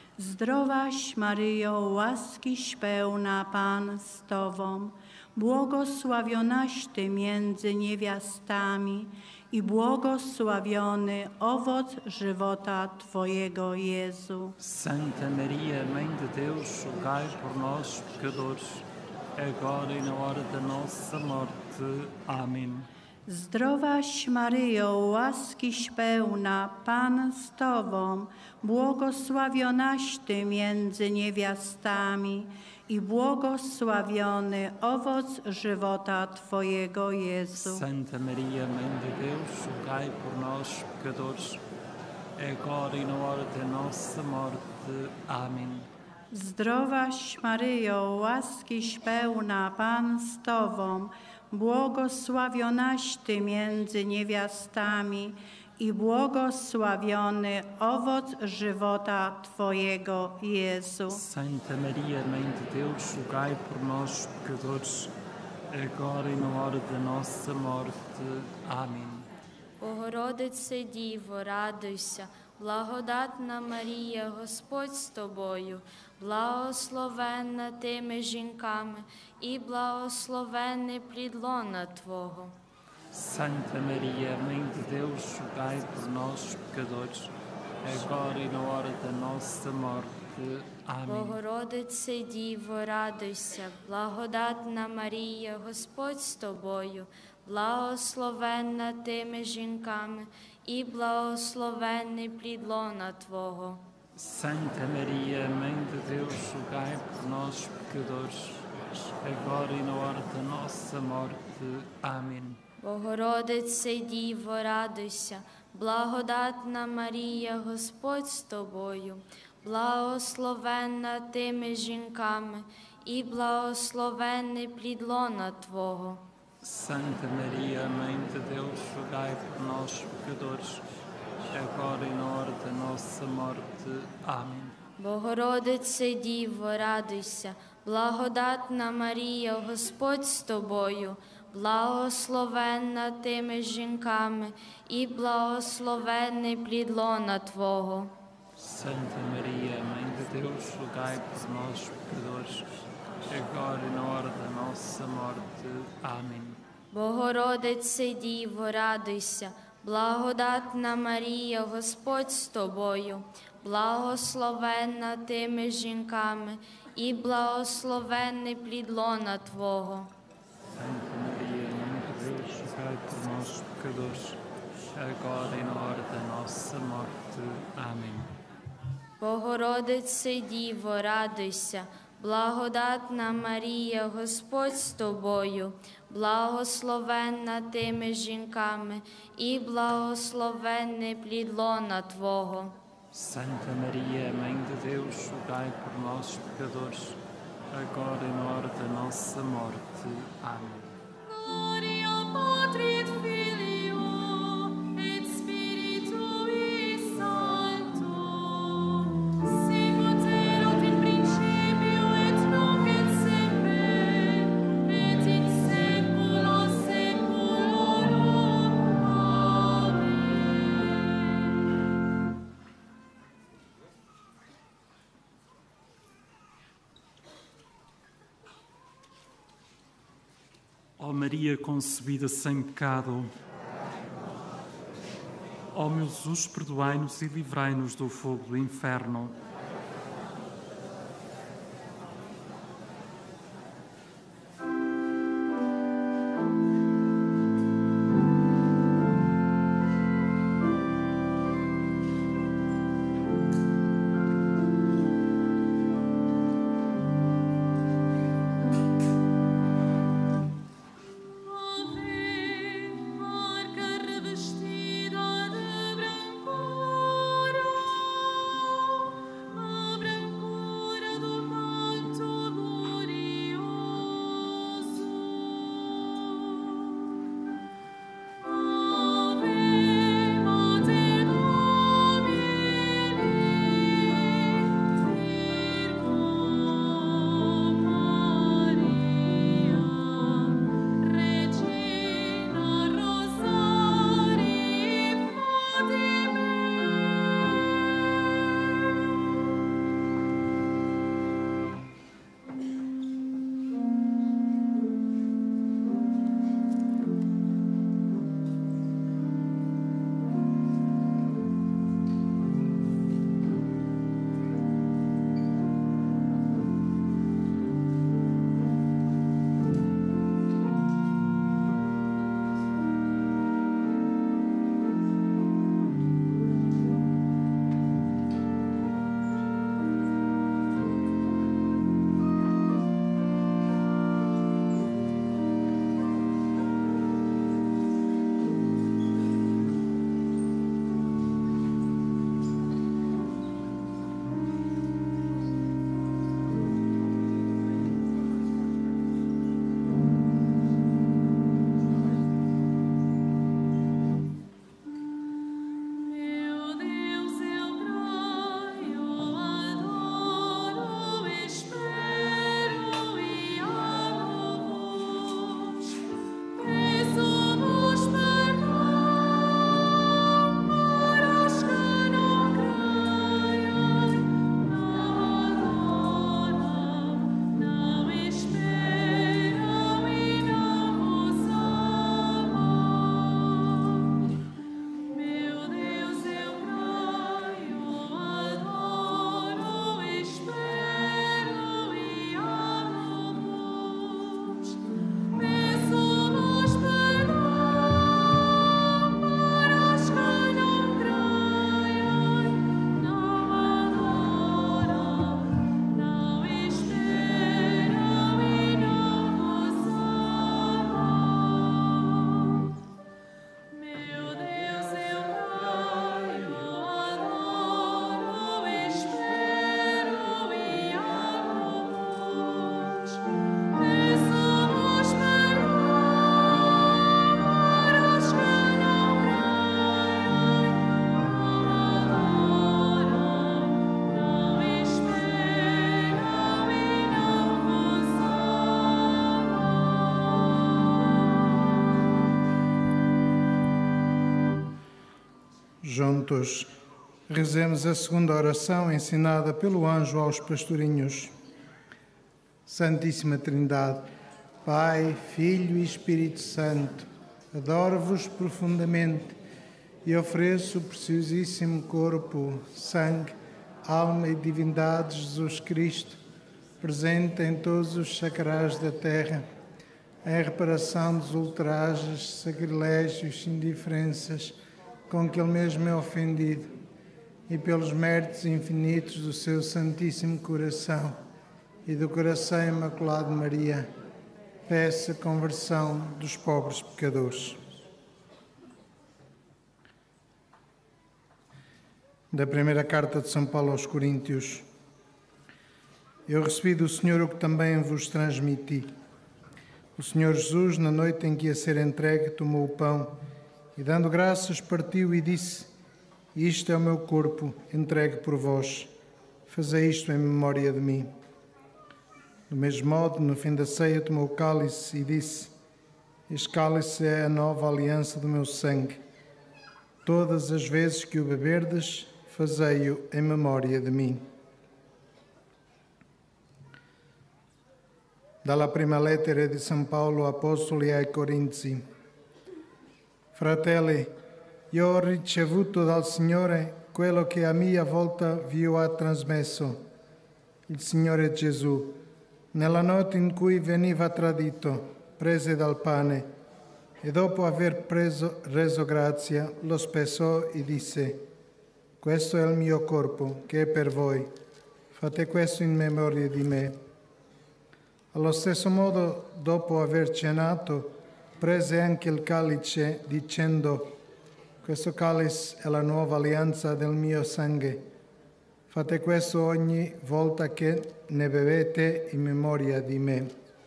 J: Zdrowaś Maryjo, łaskiś pełna, Pan z Tobą, błogosławionaś Ty między niewiastami i błogosławiony owoc żywota Twojego, Jezu.
A: Santa Maria, Mãe de Deus, rogai por nós, pecadores, agora e na hora da nossa morte. Amém.
J: Zdrowaś Maryjo, łaskiś pełna, Pan z Tobą, błogosławionaś Ty między niewiastami i błogosławiony owoc żywota Twojego, Jezu.
A: Santa Maria, Mãe de Deus, rogai por nós, pecadores, agora e na hora da nossa morte. Amém.
J: Zdrowaś Maryjo, łaskiś pełna, Pan z Tobą, błogosławionaś Ty między niewiastami i błogosławiony owoc żywota Twojego, Jezu.
A: Santa Maria, Mãe de Deus, rogai por nós, pecadores, agora e na hora da nossa morte. Amém.
E: Богородице Діво, радуйся, благодатна Марія, Господь з тобою, благословенна ти між жінками і благословенний плід лона Твого.
A: Santa Maria, Mãe de Deus, rogai por nós, pecadores, agora e na hora da nossa morte. Amém.
E: Богородице Діво, радуйся, благодатна Марія, Господь з тобою, благословенна ти між жінками і благословенний плід лона Твого.
A: Santa Maria, Mãe de Deus, rogai por nós, pecadores, agora e na hora da nossa morte. Amém.
E: Богородице Діво, радуйся, благодатна Марія, Господь з тобою, благословенна ти між жінками і благословенний плід лона Твого.
A: Santa Maria, Mãe de Deus, rogai por nós, pecadores, agora e na hora da nossa morte. Amém.
E: Богородице Діво, радуйся, благодатна Марія, Господь з тобою, благословенна ти між жінками і благословенний плід лона Твого.
A: Santa Maria, Mãe de Deus, rogai por nós, pecadores, agora e na hora da nossa morte. Amém.
E: Богородице Діво, радуйся, благодатна Марія, Господь з тобою, благословенна ти між жінками і благословенний плід лона Твого.
A: Santa Maria, Mãe de Deus, rogai por nós, pecadores, agora e na hora da nossa morte. Amém.
E: Богородице Діво, радуйся, благодатна Марія, Господь з тобою, благословенна ти між жінками і благословенний плід лона Твого.
A: Santa Maria, Mãe de Deus, rogai por nós, pecadores, agora e na hora da nossa morte. Amém.
E: Gloria Patri et Filio et Spiritui Sancto, sicut erat in principio et nunc et semper, et in saecula saeculorum. Amen.
A: Ó Maria concebida sem pecado, Ó meu Jesus, perdoai-nos e livrai-nos do fogo do inferno.
L: Juntos, rezemos a segunda oração ensinada pelo anjo aos pastorinhos. Santíssima Trindade, Pai, Filho e Espírito Santo, adoro-vos profundamente e ofereço o preciosíssimo corpo, sangue, alma e divindade de Jesus Cristo, presente em todos os sacrais da terra, em reparação dos ultrajes, sacrilégios e indiferenças com que Ele mesmo é ofendido, e pelos méritos infinitos do seu Santíssimo Coração e do Coração Imaculado de Maria, peça a conversão dos pobres pecadores. Da primeira carta de São Paulo aos Coríntios. Eu recebi do Senhor o que também vos transmiti. O Senhor Jesus, na noite em que ia ser entregue, tomou o pão e, dando graças, partiu e disse: Isto é o meu corpo, entregue por vós. Fazei isto em memória de mim. Do mesmo modo, no fim da ceia, tomou o cálice e disse: Este cálice é a nova aliança do meu sangue. Todas as vezes que o beberdes, fazei-o em memória de mim. Dalla prima lettera di San Paolo Apostoli ai Corinzi. Fratelli, io ho ricevuto dal Signore quello che a mia volta vi ho trasmesso. Il Signore Gesù, nella notte in cui veniva tradito, prese dal pane e dopo aver reso grazia, lo spezzò e disse: questo è il mio corpo, che è per voi. Fate questo in memoria di me. Allo stesso modo, dopo aver cenato, prese anche il calice, dicendo: questo calice è la nuova alleanza del mio sangue. Fate questo ogni volta che ne bevete in memoria di me.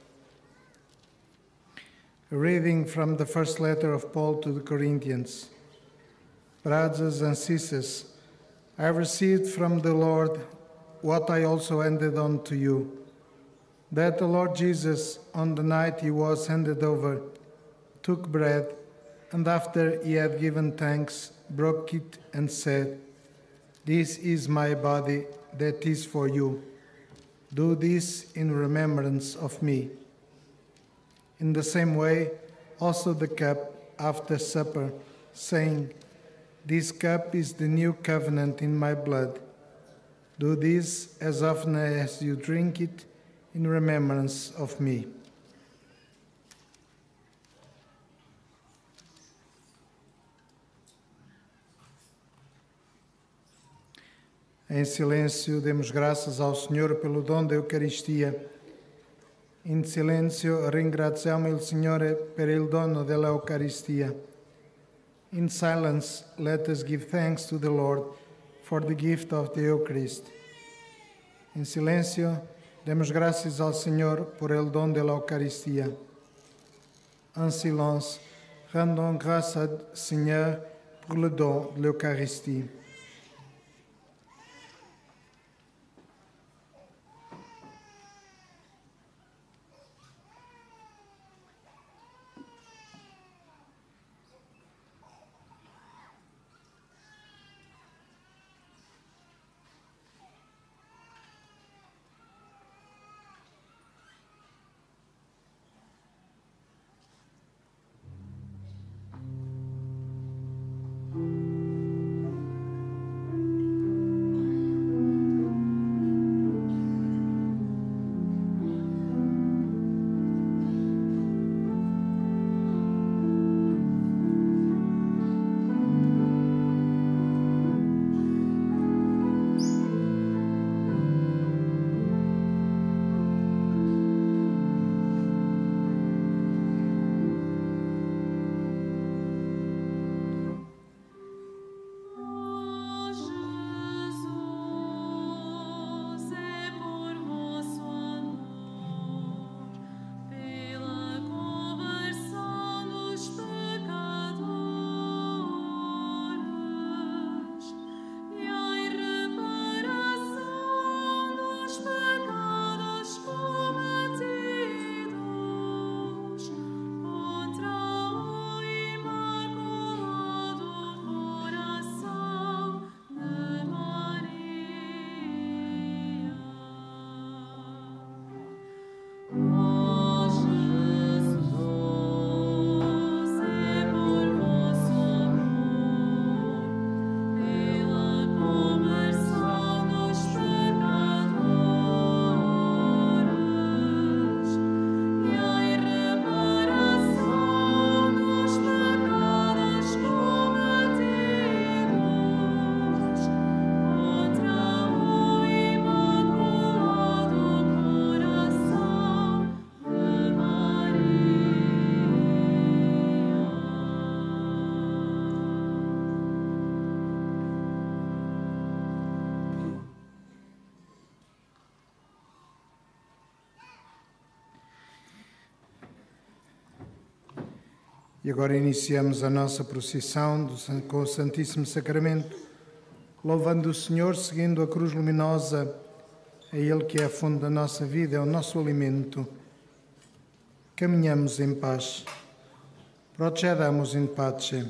L: A reading from the first letter of Paul to the Corinthians. Brothers and sisters, I received from the Lord what I also handed on to you, that the Lord Jesus, on the night he was handed over, took bread, and after he had given thanks, broke it and said, this is my body that is for you. Do this in remembrance of me. In the same way, also the cup after supper, saying, this cup is the new covenant in my blood. Do this as often as you drink it in remembrance of me. Em silêncio, demos graças ao Senhor pelo dom da Eucaristia. In silenzio ringraziamo il Signore per il dono della Eucaristia. In silence, let us give thanks to the Lord for the gift of the Eucharist. Em silêncio, demos graças ao Senhor por el don de la Eucaristia. En silence, rendons grâce au Seigneur pour le don de l'Eucharistie. E agora iniciamos a nossa procissão com o Santíssimo Sacramento, louvando o Senhor, seguindo a cruz luminosa, é Ele que é a fonte da nossa vida, é o nosso alimento. Caminhamos em paz. Procedamos in pace.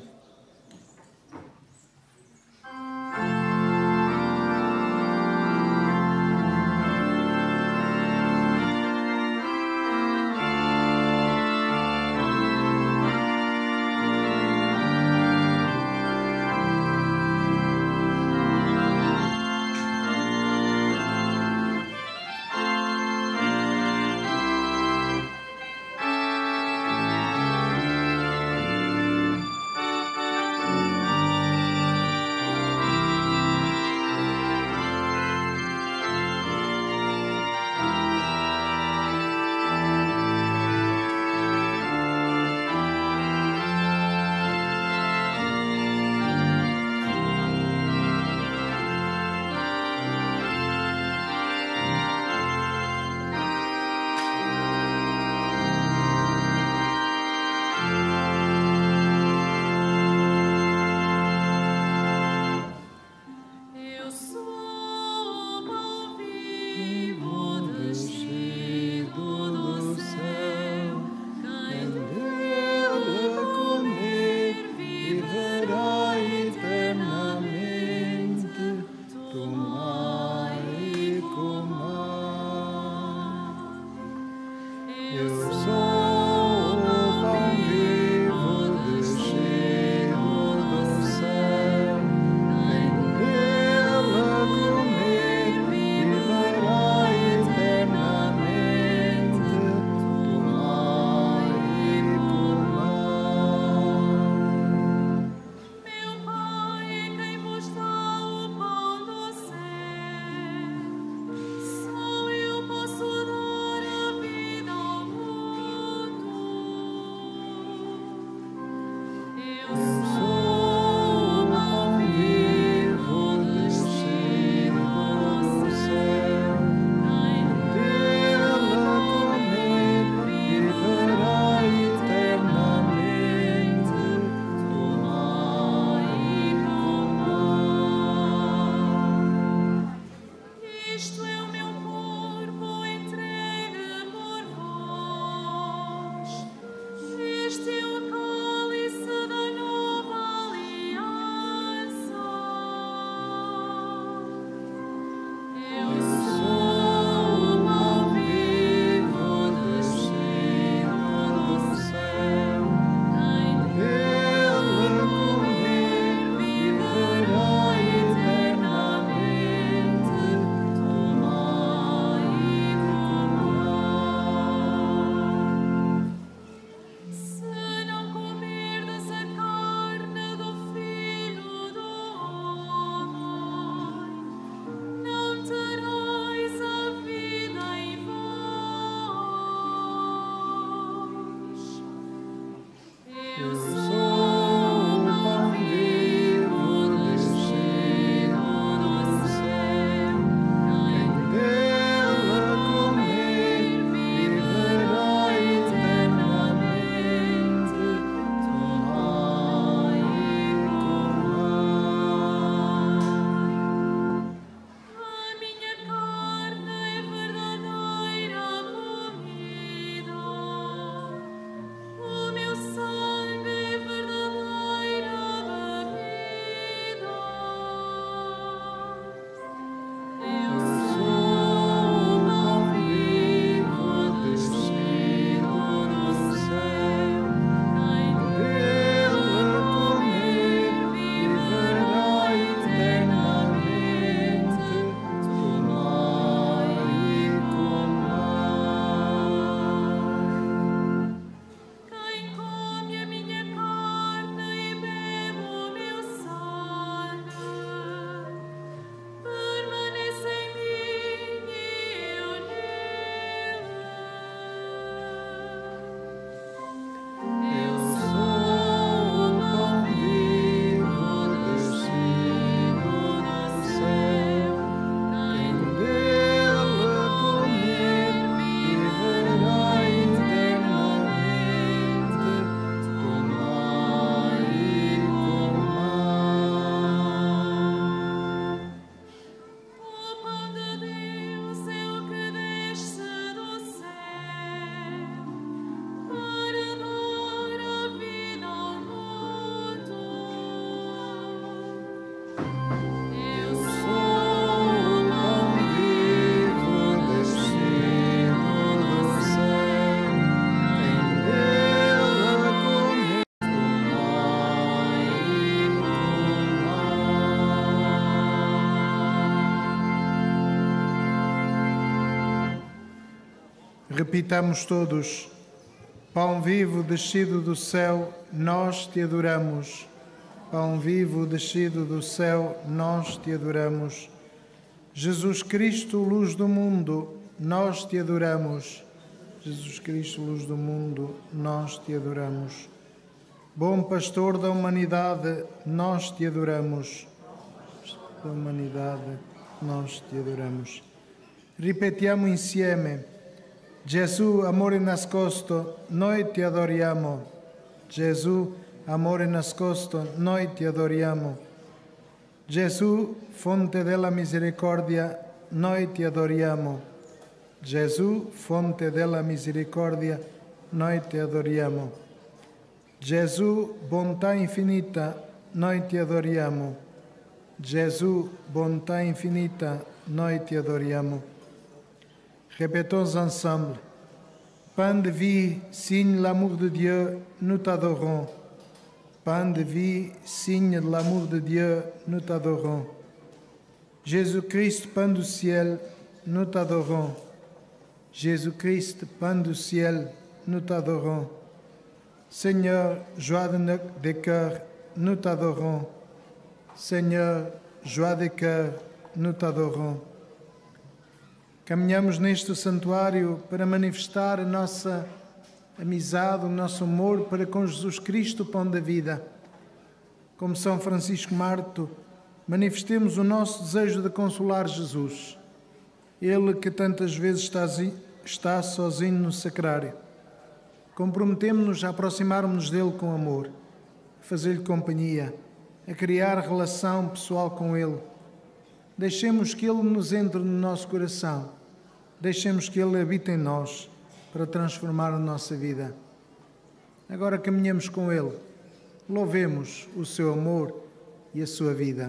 L: Eu sou o pão vivo descido do céu. Quem dele comer viverá eternamente. Tomai e comai.
E: A minha carne é verdadeira comida, o meu sangue é verdadeira bebida. Eu sou o pão vivo descido do céu. Quem dele comer viverá eternamente. Tomai e comai. Quem come a minha carne e bebe o meu sangue, permanece em mim e eu nele. Eu sou o pão vivo descido do céu. Quem dele comer viverá eternamente. Tomai e comai. O pão de Deus é o que desce do céu para dar a vida ao mundo. Eu sou o pão vivo descido do céu. Quem dele comer, tomai e comai.
L: Repitamos todos: Pão vivo descido do céu, nós te adoramos. Pão vivo descido do céu, nós te adoramos. Jesus Cristo, luz do mundo, nós te adoramos. Jesus Cristo, luz do mundo, nós te adoramos. Bom pastor da humanidade, nós te adoramos. Da humanidade, nós te adoramos. Ripetiamo insieme: Gesù, amore nascosto, noi ti adoriamo. Gesù, amore nascosto, noi ti adoriamo. Gesù, fonte della misericordia, noi ti adoriamo. Gesù, fonte della misericordia, noi ti adoriamo. Gesù, bontà infinita, noi ti adoriamo. Gesù, bontà infinita, noi ti adoriamo. Répétons ensemble. Pain de vie, signe l'amour de Dieu, nous t'adorons. Pain de vie, signe de l'amour de Dieu, nous t'adorons. Jésus-Christ, pain du ciel, nous t'adorons. Jésus-Christ, pain du ciel, nous t'adorons. Seigneur, joie des cœurs, nous t'adorons. Seigneur, joie des cœurs, nous t'adorons. Caminhamos neste santuário para manifestar a nossa amizade, o nosso amor para com Jesus Cristo, o pão da vida. Como São Francisco Marto, manifestemos o nosso desejo de consolar Jesus, Ele que tantas vezes está sozinho no sacrário. Comprometemo-nos a aproximarmos-nos dele com amor, a fazer-lhe companhia, a criar relação pessoal com Ele. Deixemos que Ele nos entre no nosso coração. Deixemos que Ele habite em nós para transformar a nossa vida. Agora caminhamos com Ele. Louvemos o seu amor e a sua vida.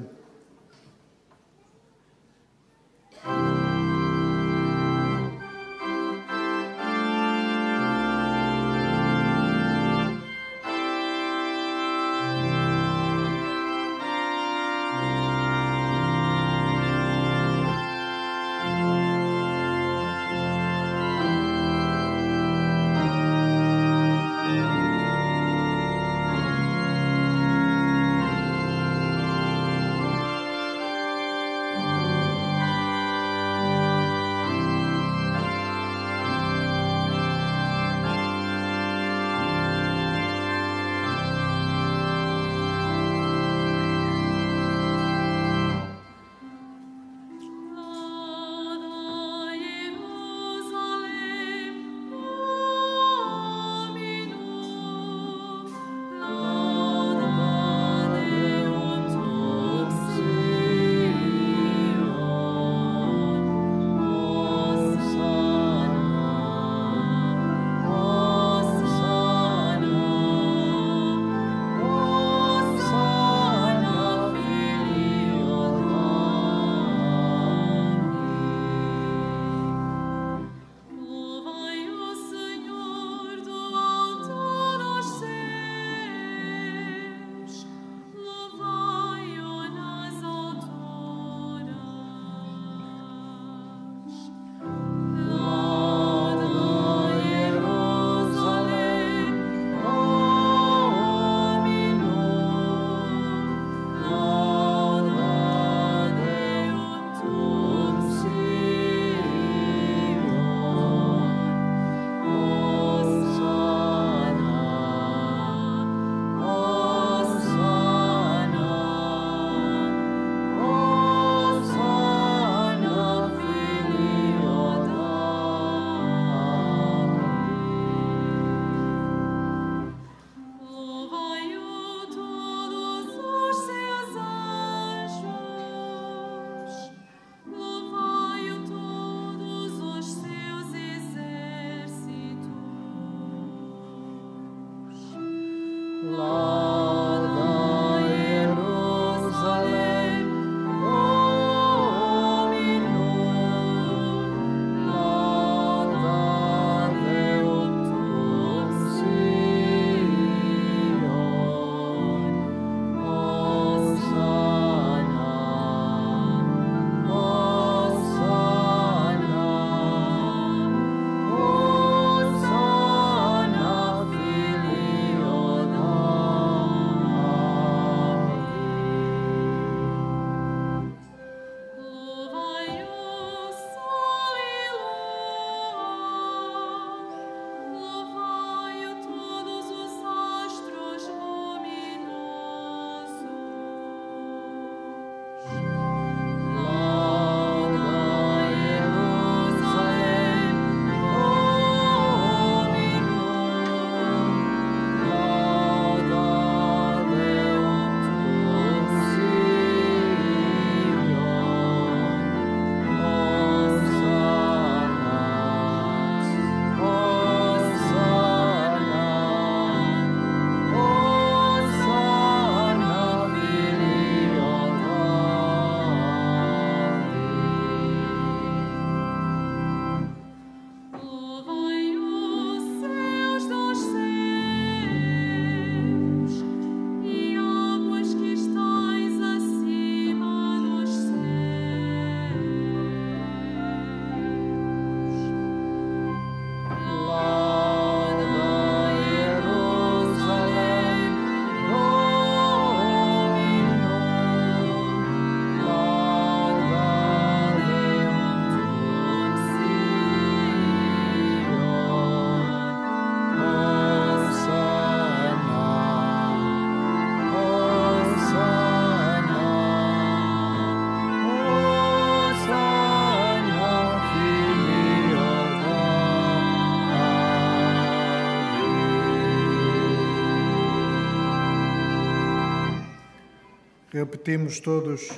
L: Repetimos todos: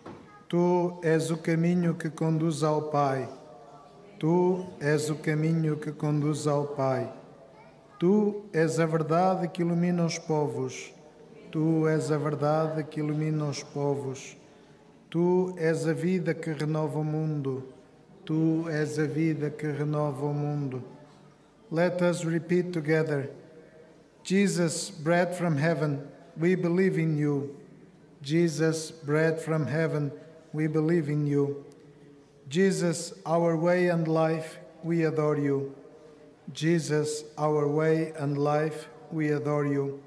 L: Tu és o caminho que conduz ao Pai. Tu és o caminho que conduz ao Pai. Tu és a verdade que ilumina os povos. Tu és a verdade que ilumina os povos. Tu és a vida que renova o mundo. Tu és a vida que renova o mundo. Let us repeat together: Jesus, bread from heaven, we believe in you. Jesus, bread from heaven, we believe in you. Jesus, our way and life, we adore you. Jesus, our way and life, we adore you.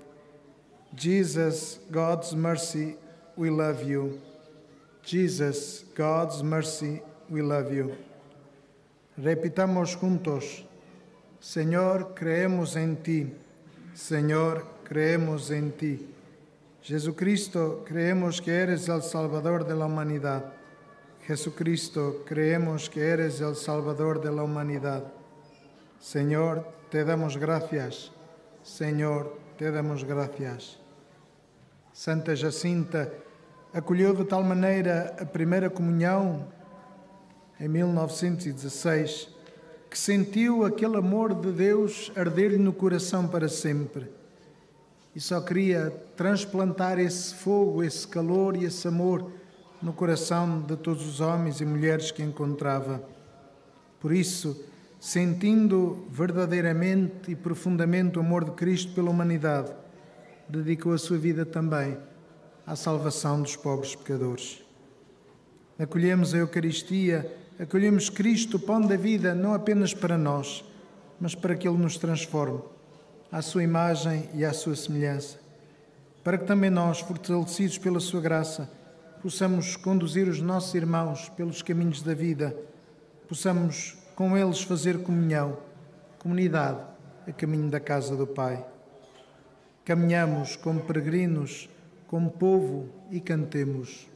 L: Jesus, God's mercy, we love you. Jesus, God's mercy, we love you. Repitamos juntos: Señor, creemos en ti. Señor, creemos en ti. Jesucristo, creemos que eres el Salvador de la humanidad. Jesucristo, creemos que eres el Salvador de la humanidad. Señor, te damos gracias. Señor, te damos gracias. Santa Jacinta acolheu de tal maneira a primeira comunhão em 1916 que sentiu aquele amor de Deus arder-lhe no coração para sempre. E só queria transplantar esse fogo, esse calor e esse amor no coração de todos os homens e mulheres que encontrava. Por isso, sentindo verdadeiramente e profundamente o amor de Cristo pela humanidade, dedicou a sua vida também à salvação dos pobres pecadores. Acolhemos a Eucaristia, acolhemos Cristo, o pão da vida, não apenas para nós, mas para que Ele nos transforme à sua imagem e à sua semelhança, para que também nós, fortalecidos pela sua graça, possamos conduzir os nossos irmãos pelos caminhos da vida, possamos com eles fazer comunhão, comunidade, a caminho da casa do Pai. Caminhamos como peregrinos, como povo e cantemos.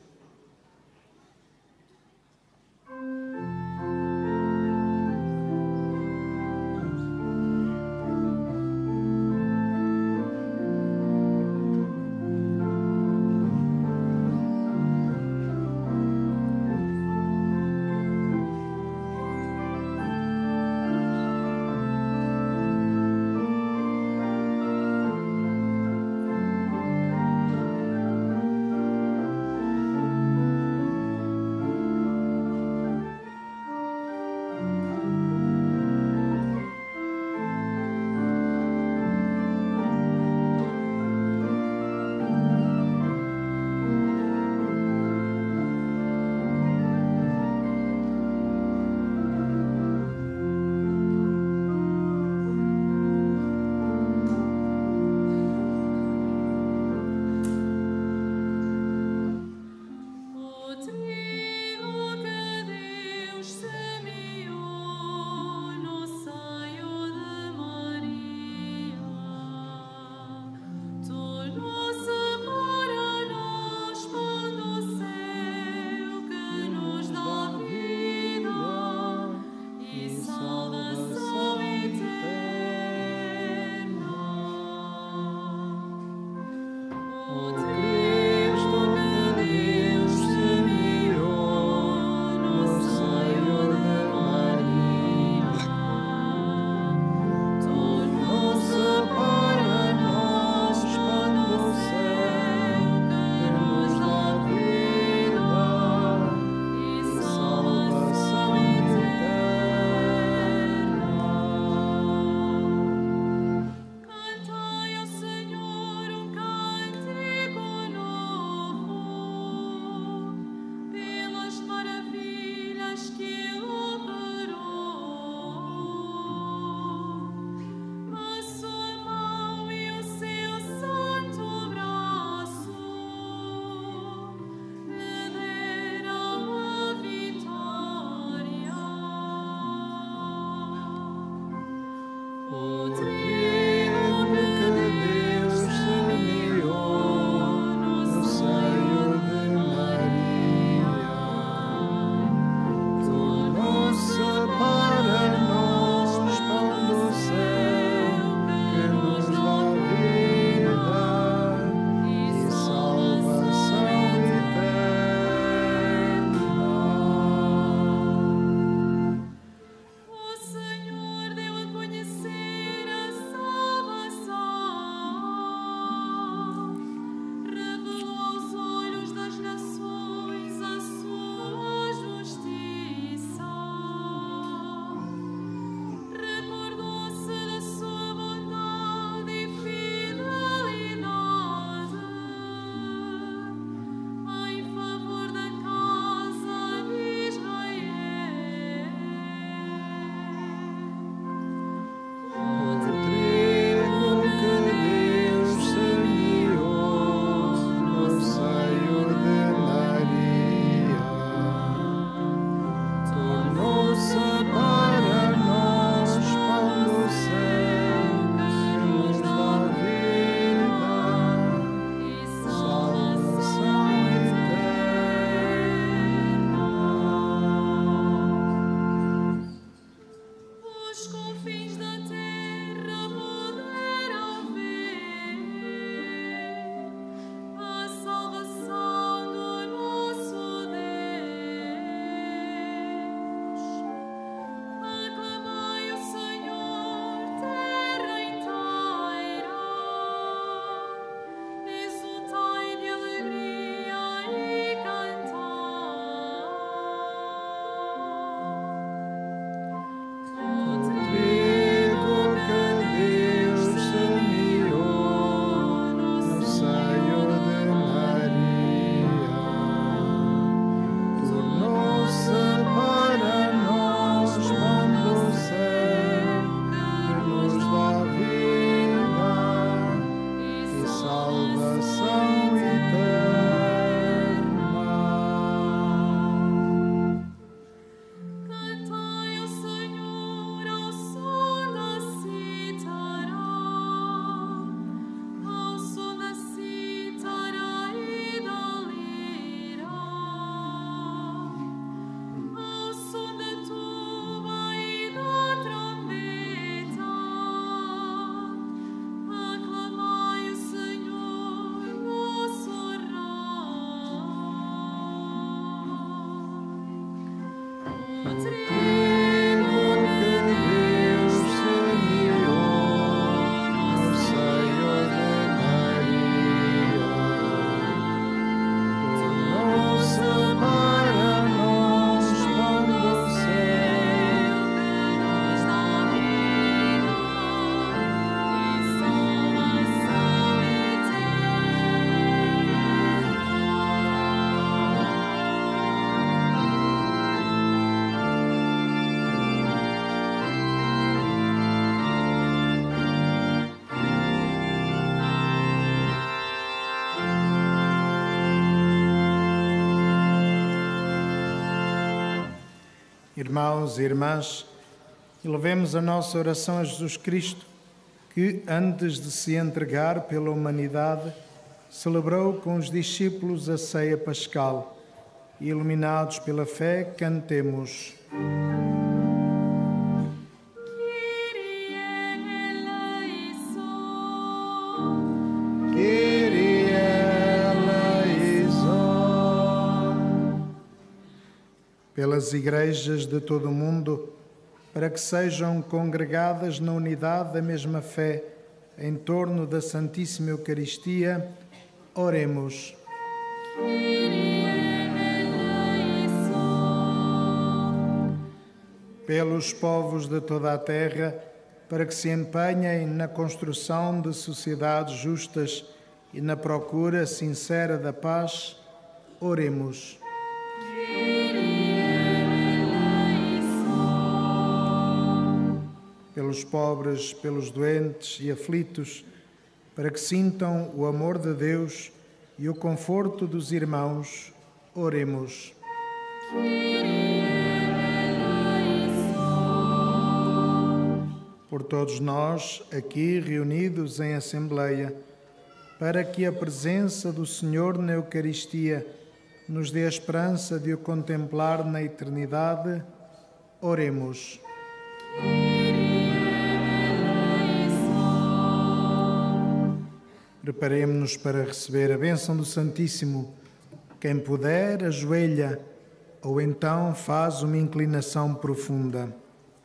L: irmãos e irmãs, elevemos a nossa oração a Jesus Cristo, que, antes de se entregar pela humanidade, celebrou com os discípulos a ceia pascal. E, iluminados pela fé, cantemos. Pelas igrejas de todo o mundo, para que sejam congregadas na unidade da mesma fé, em torno da Santíssima Eucaristia, oremos. Pelos povos de toda a terra, para que se empenhem na construção de sociedades justas e na procura sincera da paz, oremos. Pelos pobres, pelos doentes e aflitos, para que sintam o amor de Deus e o conforto dos irmãos, oremos. Por todos nós, aqui reunidos em Assembleia, para que a presença do Senhor na Eucaristia nos dê a esperança de o contemplar na eternidade, oremos. Preparemo-nos para receber a bênção do Santíssimo. Quem puder, ajoelha, ou então faz uma inclinação profunda.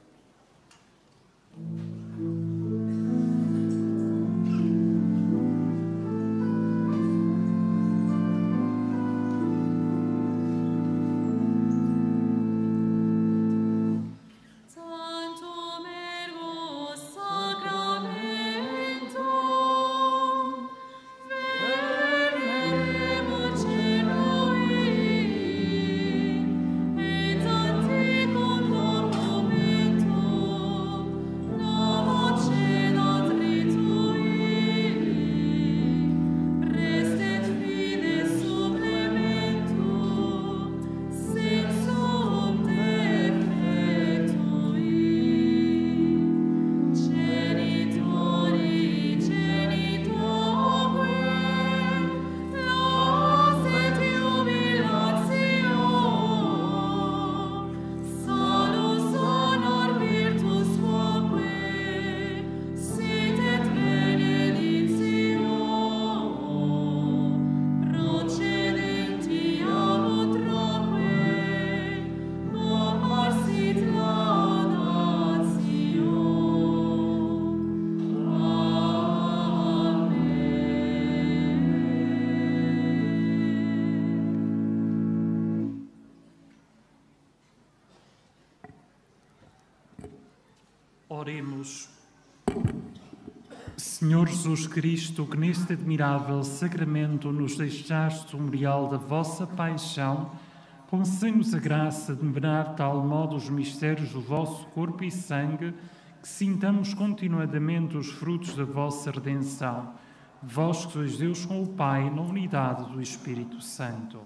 A: Oremos. Senhor Jesus Cristo, que neste admirável sacramento nos deixaste o memorial da vossa paixão, concede-nos a graça de venerar de tal modo os mistérios do vosso corpo e sangue, que sintamos continuadamente os frutos da vossa redenção. Vós que sois Deus com o Pai, na unidade do Espírito Santo.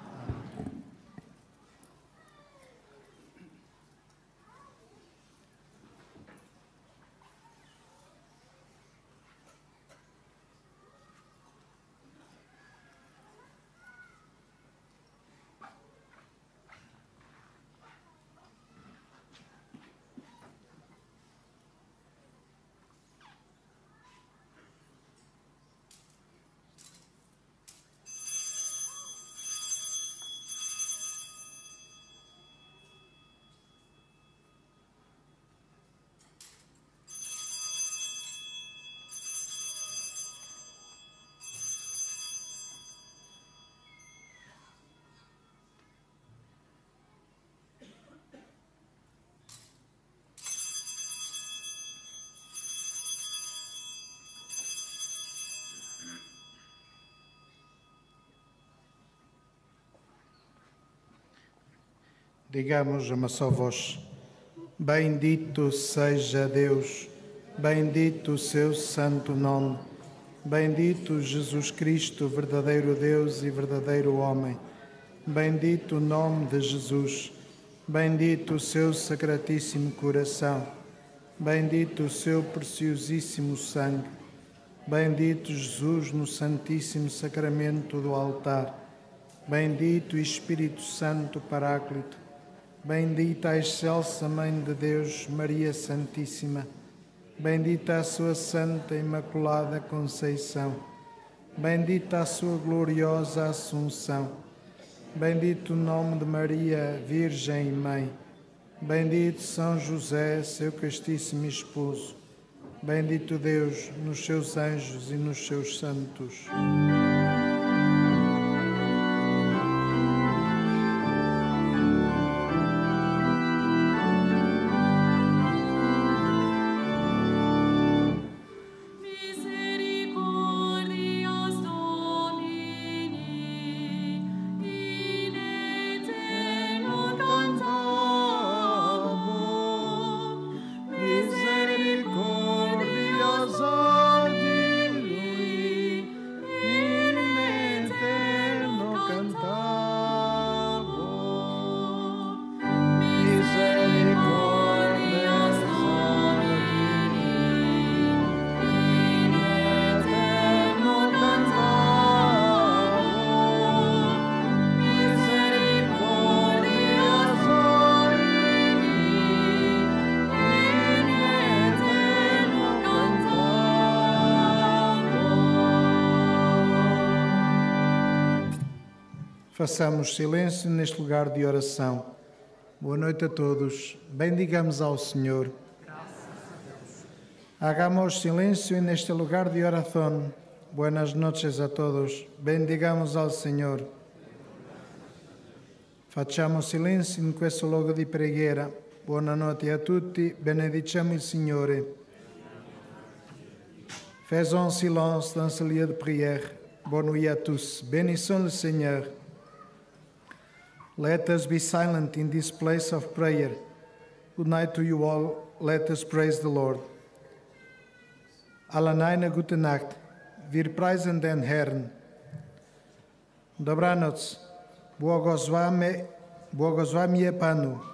L: Digamos uma só voz: bendito seja Deus, bendito o seu santo nome, bendito Jesus Cristo, verdadeiro Deus e verdadeiro homem, bendito o nome de Jesus, Bendito o seu sacratíssimo coração. Bendito o seu preciosíssimo sangue. Bendito Jesus no Santíssimo Sacramento do altar. Bendito o Espírito Santo Paráclito. Bendita a excelsa Mãe de Deus, Maria Santíssima. Bendita a sua Santa Imaculada Conceição. Bendita a sua gloriosa Assunção. Bendito o nome de Maria, Virgem e Mãe. Bendito São José, seu castíssimo esposo. Bendito Deus nos seus anjos e nos seus santos.
E: Misericordias Domini, in eterno cantabo. Misericordias Domini, in eterno cantabo. Misericordias Domini, in eterno cantabo. Misericordias
L: Façamos silêncio neste lugar de oração. Boa noite a todos. Bendigamos ao Senhor. Hagamos silêncio neste lugar de oração. Buenas noches a todos. Bendigamos ao Senhor. Facciamo silenzio in questo luogo di preghiera. Buonanotte a tutti. Benediciamo il Signore. Faisons silence dans ce lieu de prière. Bonne nuit à tous. Bénissons le Seigneur. Let us be silent in this place of prayer. Good night to you all. Let us praise the Lord. Alle gute Nacht. Wir preisen den Herrn. Dobranoc. Błogosławmy Panu.